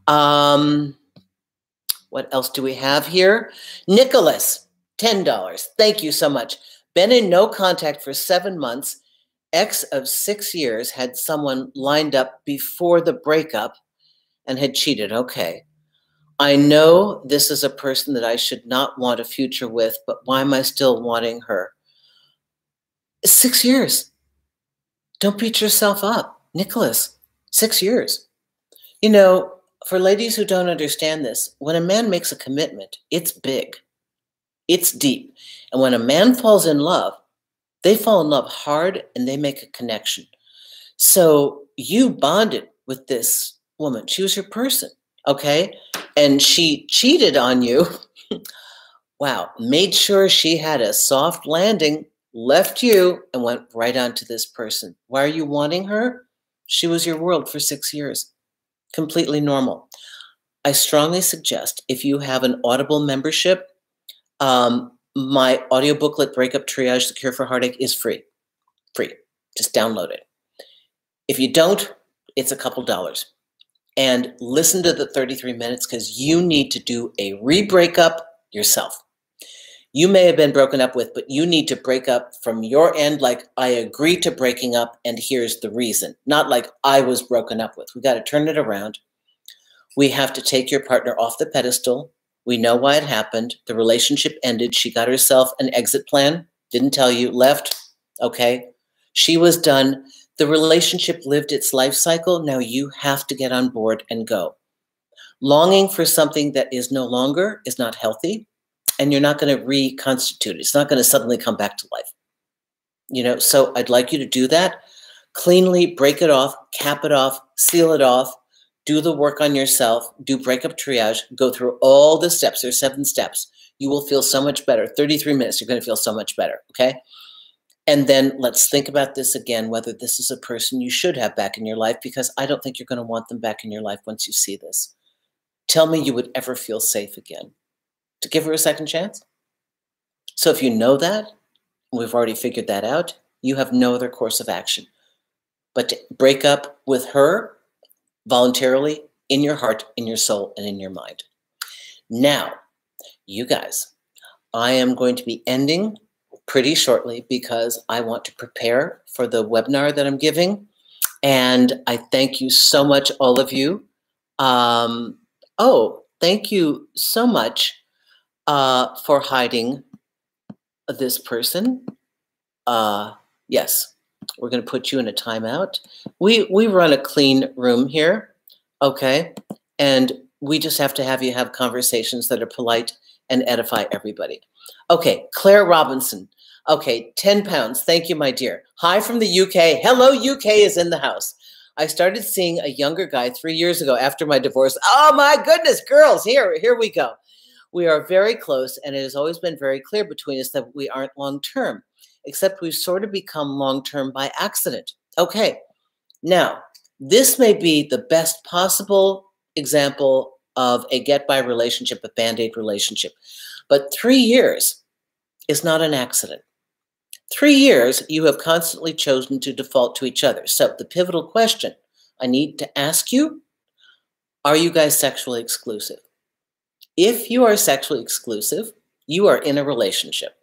What else do we have here? Nicholas, $10. Thank you so much. Been in no contact for 7 months. Ex of 6 years had someone lined up before the breakup and had cheated. Okay. I know this is a person that I should not want a future with, but why am I still wanting her? 6 years. Don't beat yourself up. Nicholas, 6 years. You know, for ladies who don't understand this, when a man makes a commitment, it's big. It's deep. And when a man falls in love, they fall in love hard and they make a connection. So you bonded with this woman. She was your person, okay? And she cheated on you. Wow. Made sure she had a soft landing, left you, and went right on to this person. Why are you wanting her? She was your world for 6 years. Completely normal. I strongly suggest if you have an Audible membership, my audio booklet, Breakup Triage, The Cure for Heartache, is free. Free. Just download it. If you don't, it's a couple dollars. And listen to the 33 minutes because you need to do a re-breakup yourself. You may have been broken up with, but you need to break up from your end like, I agree to breaking up and here's the reason. Not like I was broken up with. We got to turn it around. We have to take your partner off the pedestal. We know why it happened. The relationship ended. She got herself an exit plan. Didn't tell you. Left. Okay. She was done. The relationship lived its life cycle. Now you have to get on board and go. Longing for something that is no longer is not healthy. And you're not going to reconstitute it. It's not going to suddenly come back to life. You know, so I'd like you to do that. Cleanly break it off, cap it off, seal it off, do the work on yourself, do breakup triage, go through all the steps. There's 7 steps. You will feel so much better. 33 minutes, you're going to feel so much better, okay? And then let's think about this again, whether this is a person you should have back in your life, because I don't think you're going to want them back in your life once you see this. Tell me you would ever feel safe again. To give her a second chance? So if you know that, we've already figured that out, you have no other course of action but to break up with her voluntarily in your heart, in your soul, and in your mind. Now, you guys, I am going to be ending pretty shortly because I want to prepare for the webinar that I'm giving. And I thank you so much, all of you. Thank you so much for hiding this person. Yes, we're going to put you in a timeout. We run a clean room here, okay? And we just have to have you have conversations that are polite and edify everybody. Okay, Claire Robinson. Okay, 10 pounds. Thank you, my dear. Hi from the UK. Hello, UK is in the house. I started seeing a younger guy 3 years ago after my divorce. Oh my goodness, girls, here we go. We are very close, and it has always been very clear between us that we aren't long-term, except we've sort of become long-term by accident. Okay, now, this may be the best possible example of a get-by relationship, a Band-Aid relationship. But 3 years is not an accident. 3 years, you have constantly chosen to default to each other. So the pivotal question I need to ask you, are you guys sexually exclusive? If you are sexually exclusive, you are in a relationship.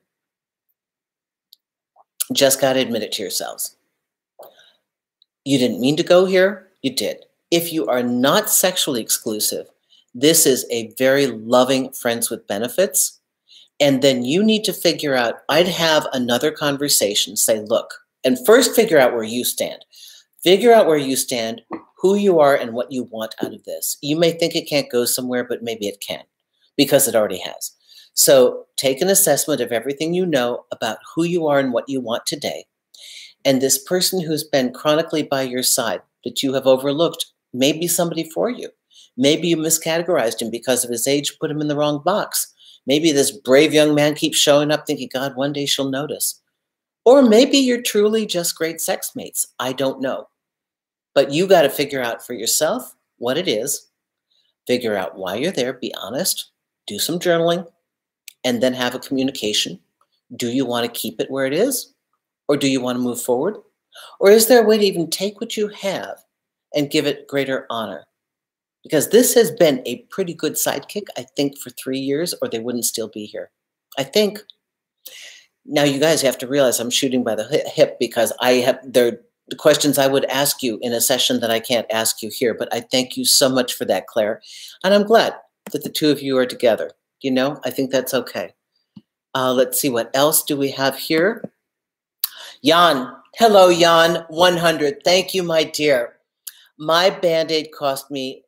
Just got to admit it to yourselves. You didn't mean to go here, you did. If you are not sexually exclusive, this is a very loving friends with benefits. And then you need to figure out, I'd have another conversation, say, look, and first figure out where you stand. Figure out where you stand, who you are, and what you want out of this. You may think it can't go somewhere, but maybe it can, because it already has. So take an assessment of everything you know about who you are and what you want today. And this person who's been chronically by your side that you have overlooked may be somebody for you. Maybe you miscategorized him because of his age, put him in the wrong box. Maybe this brave young man keeps showing up thinking, God, one day she'll notice. Or maybe you're truly just great sex mates. I don't know. But you got to figure out for yourself what it is, figure out why you're there, be honest, do some journaling, and then have a communication. Do you want to keep it where it is? Or do you want to move forward? Or is there a way to even take what you have and give it greater honor? Because this has been a pretty good sidekick, I think, for 3 years, or they wouldn't still be here. I think. Now, you guys have to realize I'm shooting by the hip because there are the questions I would ask you in a session that I can't ask you here. But I thank you so much for that, Claire. And I'm glad that the two of you are together. You know, I think that's okay. Let's see, what else do we have here? Jan. Hello, Jan. 100. Thank you, my dear. My Band-Aid cost me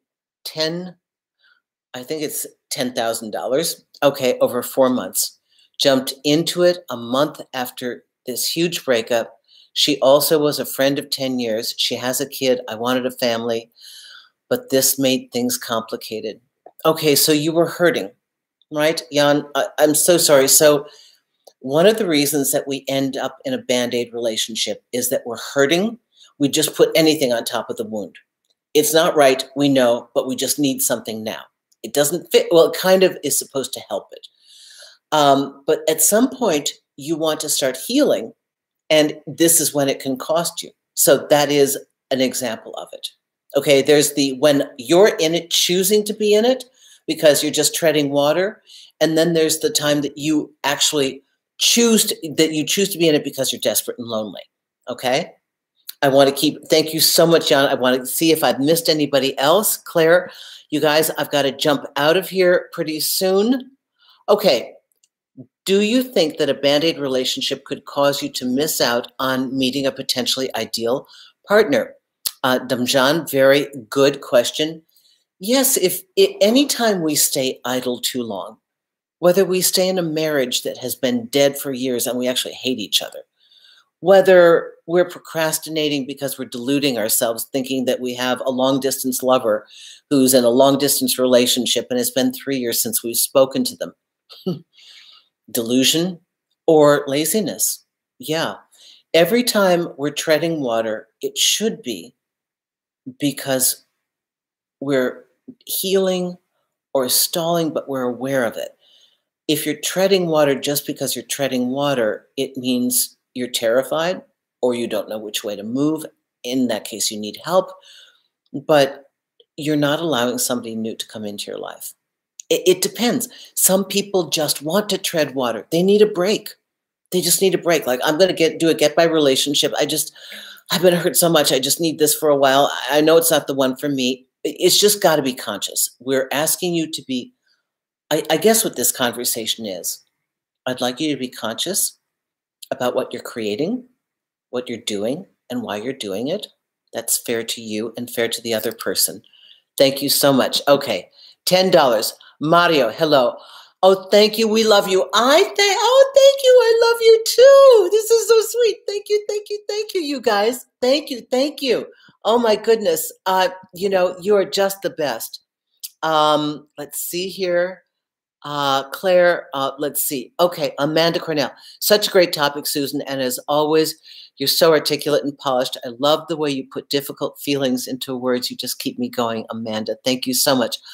I think it's $10,000. Okay, over 4 months. Jumped into it a month after this huge breakup. She also was a friend of 10 years. She has a kid. I wanted a family, but this made things complicated. Okay, so you were hurting, right? Jan, I'm so sorry. So one of the reasons that we end up in a Band-Aid relationship is that we're hurting. We just put anything on top of the wound. It's not right, we know, but we just need something now. It doesn't fit. Well, it kind of is supposed to help it. But at some point, you want to start healing, and this is when it can cost you. So that is an example of it. Okay, there's the when you're in it, choosing to be in it because you're just treading water, and then there's the time that you actually choose to be in it because you're desperate and lonely. Okay? I want to thank you so much, John. I want to see if I've missed anybody else. Claire, you guys, I've got to jump out of here pretty soon. Okay. Do you think that a Band-Aid relationship could cause you to miss out on meeting a potentially ideal partner? Damjan, very good question. Yes, if anytime we stay idle too long, whether we stay in a marriage that has been dead for years and we actually hate each other, whether we're procrastinating because we're deluding ourselves thinking that we have a long-distance lover who's in a long-distance relationship and it's been 3 years since we've spoken to them. Delusion or laziness. Yeah. Every time we're treading water, it should be because we're healing or stalling, but we're aware of it. If you're treading water just because you're treading water, it means you're terrified or you don't know which way to move. In that case, you need help, but you're not allowing somebody new to come into your life. It depends. Some people just want to tread water. They need a break. They just need a break. Like, I'm going to do a get-by relationship. I've been hurt so much. I just need this for a while. I know it's not the one for me. It's just got to be conscious. We're asking you to be, I guess what this conversation is, I'd like you to be conscious about what you're creating, what you're doing, and why you're doing it. That's fair to you and fair to the other person. Thank you so much. Okay, $10. Mario, hello. Oh, thank you. We love you. Thank you. I love you too. This is so sweet. Thank you. Thank you. Thank you, you guys. Thank you. Thank you. Oh my goodness. You are just the best. Let's see here. Claire, let's see. Okay, Amanda Cornell. Such a great topic, Susan. And as always, you're so articulate and polished. I love the way you put difficult feelings into words. You just keep me going, Amanda. Thank you so much.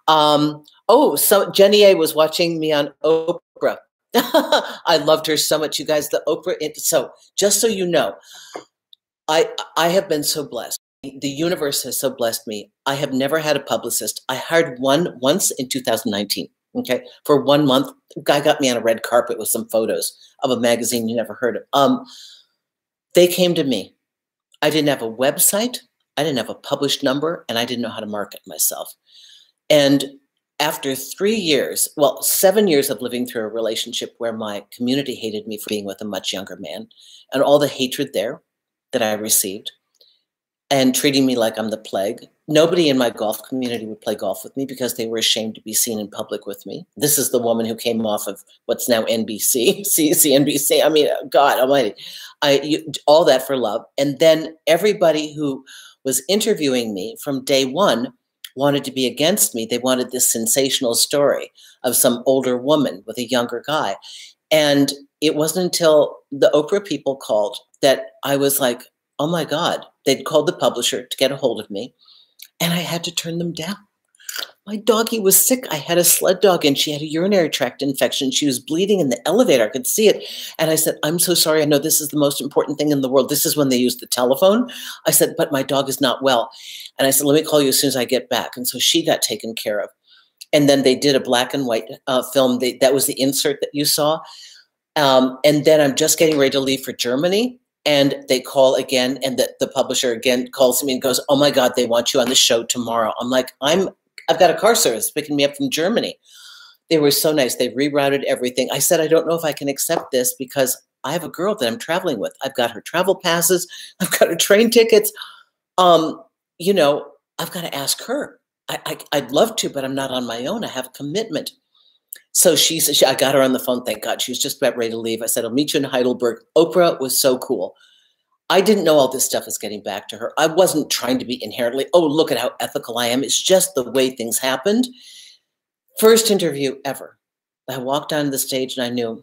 So Jenny A was watching me on Oprah. I loved her so much, you guys. The Oprah. So just so you know, I have been so blessed. The universe has so blessed me. I have never had a publicist. I hired one once in 2019. Okay, for 1 month, guy got me on a red carpet with some photos of a magazine you never heard of. They came to me. I didn't have a website. I didn't have a published number, and I didn't know how to market myself. And after 3 years, well, 7 years of living through a relationship where my community hated me for being with a much younger man, and all the hatred there that I received, and treating me like I'm the plague. Nobody in my golf community would play golf with me because they were ashamed to be seen in public with me. This is the woman who came off of what's now NBC, CNBC. I mean, God almighty. All that for love. And then everybody who was interviewing me from day one wanted to be against me. They wanted this sensational story of some older woman with a younger guy. And it wasn't until the Oprah people called that I was like, oh my God. They'd called the publisher to get a hold of me, and I had to turn them down. My doggie was sick. I had a sled dog, and she had a urinary tract infection. She was bleeding in the elevator. I could see it. And I said, I'm so sorry. I know this is the most important thing in the world. This is when they use the telephone. I said, but my dog is not well. And I said, let me call you as soon as I get back. And so she got taken care of. And then they did a black and white film. That was the insert that you saw. And then I'm just getting ready to leave for Germany. And they call again, and the publisher again calls me and goes, oh my God, they want you on the show tomorrow. I'm like, I've got a car service picking me up from Germany. They were so nice. They rerouted everything. I said, I don't know if I can accept this because I have a girl that I'm traveling with. I've got her travel passes. I've got her train tickets. You know, I've got to ask her. I'd love to, but I'm not on my own. I have a commitment. So I got her on the phone, thank God. She was just about ready to leave. I said, I'll meet you in Heidelberg. Oprah was so cool. I didn't know all this stuff was getting back to her. I wasn't trying to be inherently, oh, look at how ethical I am. It's just the way things happened. First interview ever. I walked onto the stage and I knew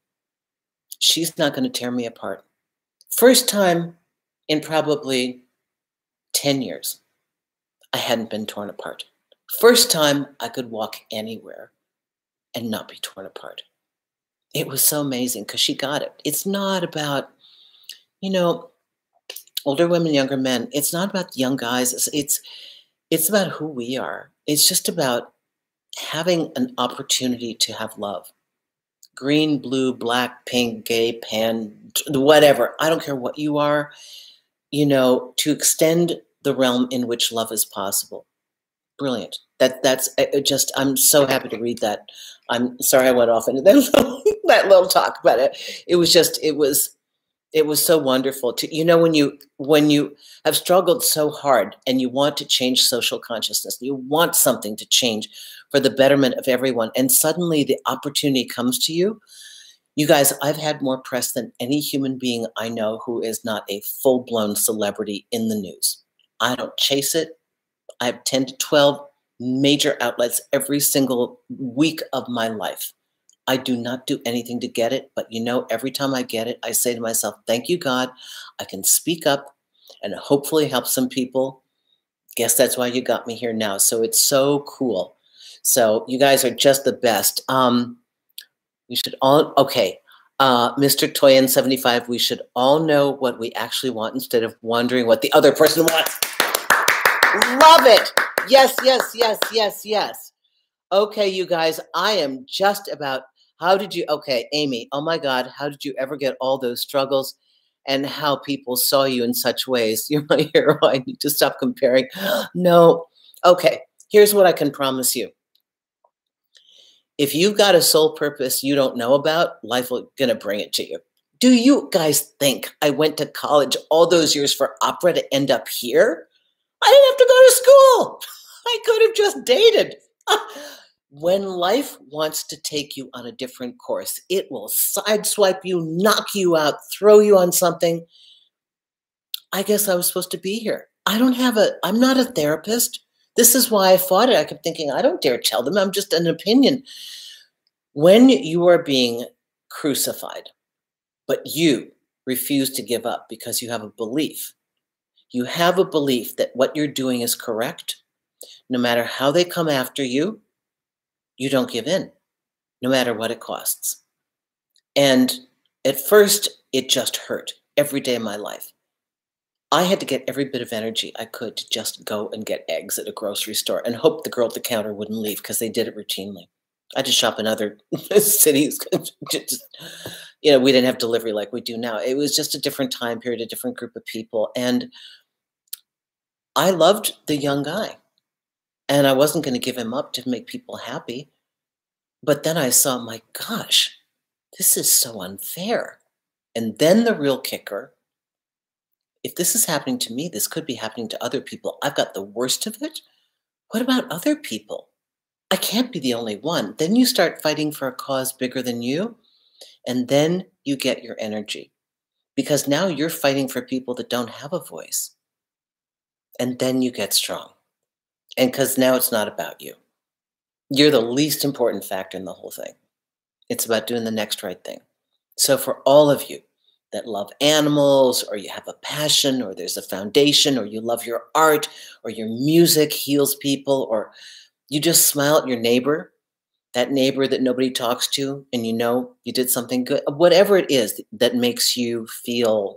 she's not going to tear me apart. First time in probably 10 years, I hadn't been torn apart. First time I could walk anywhere and not be torn apart. It was so amazing because she got it. It's not about, you know, older women, younger men. It's not about young guys. It's about who we are. It's just about having an opportunity to have love. Green, blue, black, pink, gay, pan, whatever. I don't care what you are, you know, to extend the realm in which love is possible. Brilliant. That's just, I'm so happy to read that. I'm sorry I went off into that little talk, but it was so wonderful to, you know, when you have struggled so hard and you want to change social consciousness, you want something to change for the betterment of everyone, and suddenly the opportunity comes to you. You guys, I've had more press than any human being I know who is not a full-blown celebrity in the news. I don't chase it. I have 10 to 12 major outlets every single week of my life. I do not do anything to get it, but you know, every time I get it, I say to myself, thank you, God. I can speak up and hopefully help some people. Guess that's why you got me here now. So it's so cool. So you guys are just the best. We should all, okay. Mr. Toyen75, we should all know what we actually want instead of wondering what the other person wants. Love it. Yes, yes, yes, yes, yes. Okay, you guys, I am just about, okay, Amy, oh my God, how did you ever get all those struggles and how people saw you in such ways? You're my hero. I need to stop comparing. No. Okay, here's what I can promise you. If you've got a soul purpose you don't know about, life will gonna bring it to you. Do you guys think I went to college all those years for opera to end up here? I didn't have to go to school. I could have just dated. When life wants to take you on a different course, it will sideswipe you, knock you out, throw you on something. I guess I was supposed to be here. I'm not a therapist. This is why I fought it. I kept thinking, I don't dare tell them. I'm just an opinion. When you are being crucified, but you refuse to give up because you have a belief, that what you're doing is correct, no matter how they come after you, you don't give in, no matter what it costs. And at first, it just hurt every day of my life. I had to get every bit of energy I could to just go and get eggs at a grocery store and hope the girl at the counter wouldn't leave, because they did it routinely. I had to shop in other cities. We didn't have delivery like we do now. It was just a different time period, a different group of people. And I loved the young guy, and I wasn't going to give him up to make people happy. But then I saw, my gosh, this is so unfair. And then the real kicker, if this is happening to me, this could be happening to other people. I've got the worst of it. What about other people? I can't be the only one. Then you start fighting for a cause bigger than you, and then you get your energy, because now you're fighting for people that don't have a voice. And then you get strong. And because now it's not about you. You're the least important factor in the whole thing. It's about doing the next right thing. So for all of you that love animals, or you have a passion, or there's a foundation, or you love your art, or your music heals people, or you just smile at your neighbor, that neighbor that nobody talks to, and you know you did something good, whatever it is that makes you feel,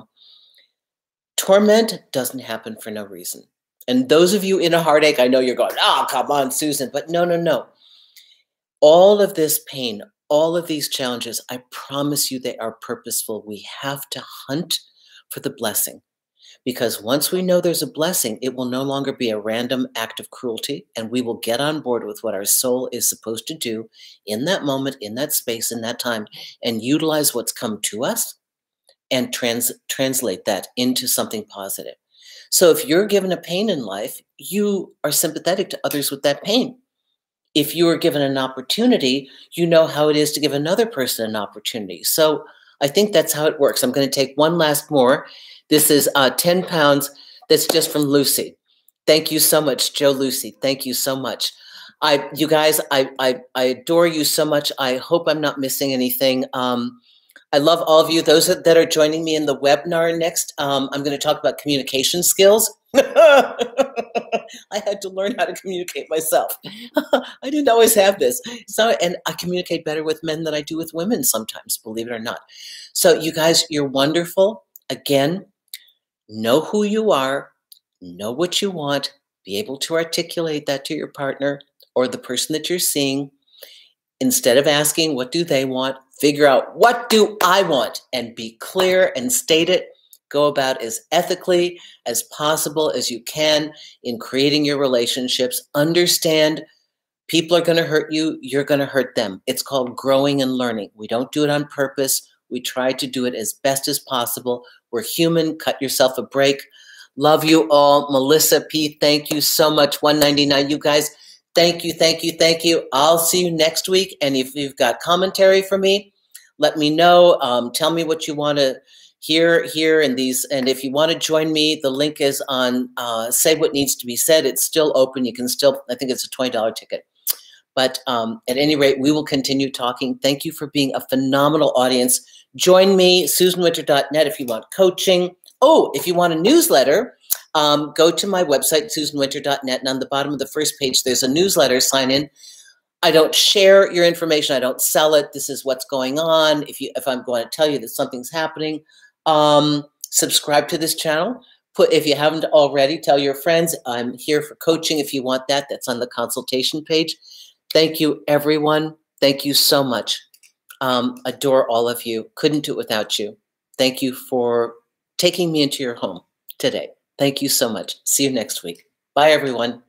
torment doesn't happen for no reason. And those of you in a heartache, I know you're going, oh, come on, Susan. But no. All of this pain, all of these challenges, I promise you they are purposeful. We have to hunt for the blessing, because once we know there's a blessing, it will no longer be a random act of cruelty, and we will get on board with what our soul is supposed to do in that moment, in that space, in that time, and utilize what's come to us and translate that into something positive. So if you're given a pain in life, you are sympathetic to others with that pain. If you are given an opportunity, you know how it is to give another person an opportunity. So I think that's how it works. I'm going to take one last more. This is 10 pounds. That's just from Lucy. Thank you so much, Joe Lucy. Thank you so much. You guys, I adore you so much. I hope I'm not missing anything. I love all of you. Those that are joining me in the webinar next, I'm going to talk about communication skills. I had to learn how to communicate myself. I didn't always have this. And I communicate better with men than I do with women sometimes, believe it or not. So you guys, you're wonderful. Again, know who you are, know what you want, be able to articulate that to your partner or the person that you're seeing. Instead of asking, what do they want? Figure out, what do I want? And be clear and state it. Go about as ethically as possible as you can in creating your relationships. Understand people are going to hurt you. You're going to hurt them. It's called growing and learning. We don't do it on purpose. We try to do it as best as possible. We're human. Cut yourself a break. Love you all. Melissa P., thank you so much. $1.99. You guys, thank you, thank you, thank you. I'll see you next week. And if you've got commentary for me, let me know. Tell me what you want to hear here in these. And if you want to join me, the link is on Say What Needs to Be Said. It's still open. You can still, I think it's a $20 ticket. But at any rate, we will continue talking. Thank you for being a phenomenal audience. Join me, SusanWinter.net, if you want coaching. Oh, if you want a newsletter, go to my website, SusanWinter.net, and on the bottom of the first page, there's a newsletter. Sign in. I don't share your information. I don't sell it. This is what's going on. If I'm going to tell you that something's happening, subscribe to this channel. If you haven't already, tell your friends. I'm here for coaching if you want that. That's on the consultation page. Thank you, everyone. Thank you so much. Adore all of you. Couldn't do it without you. Thank you for taking me into your home today. Thank you so much. See you next week. Bye, everyone.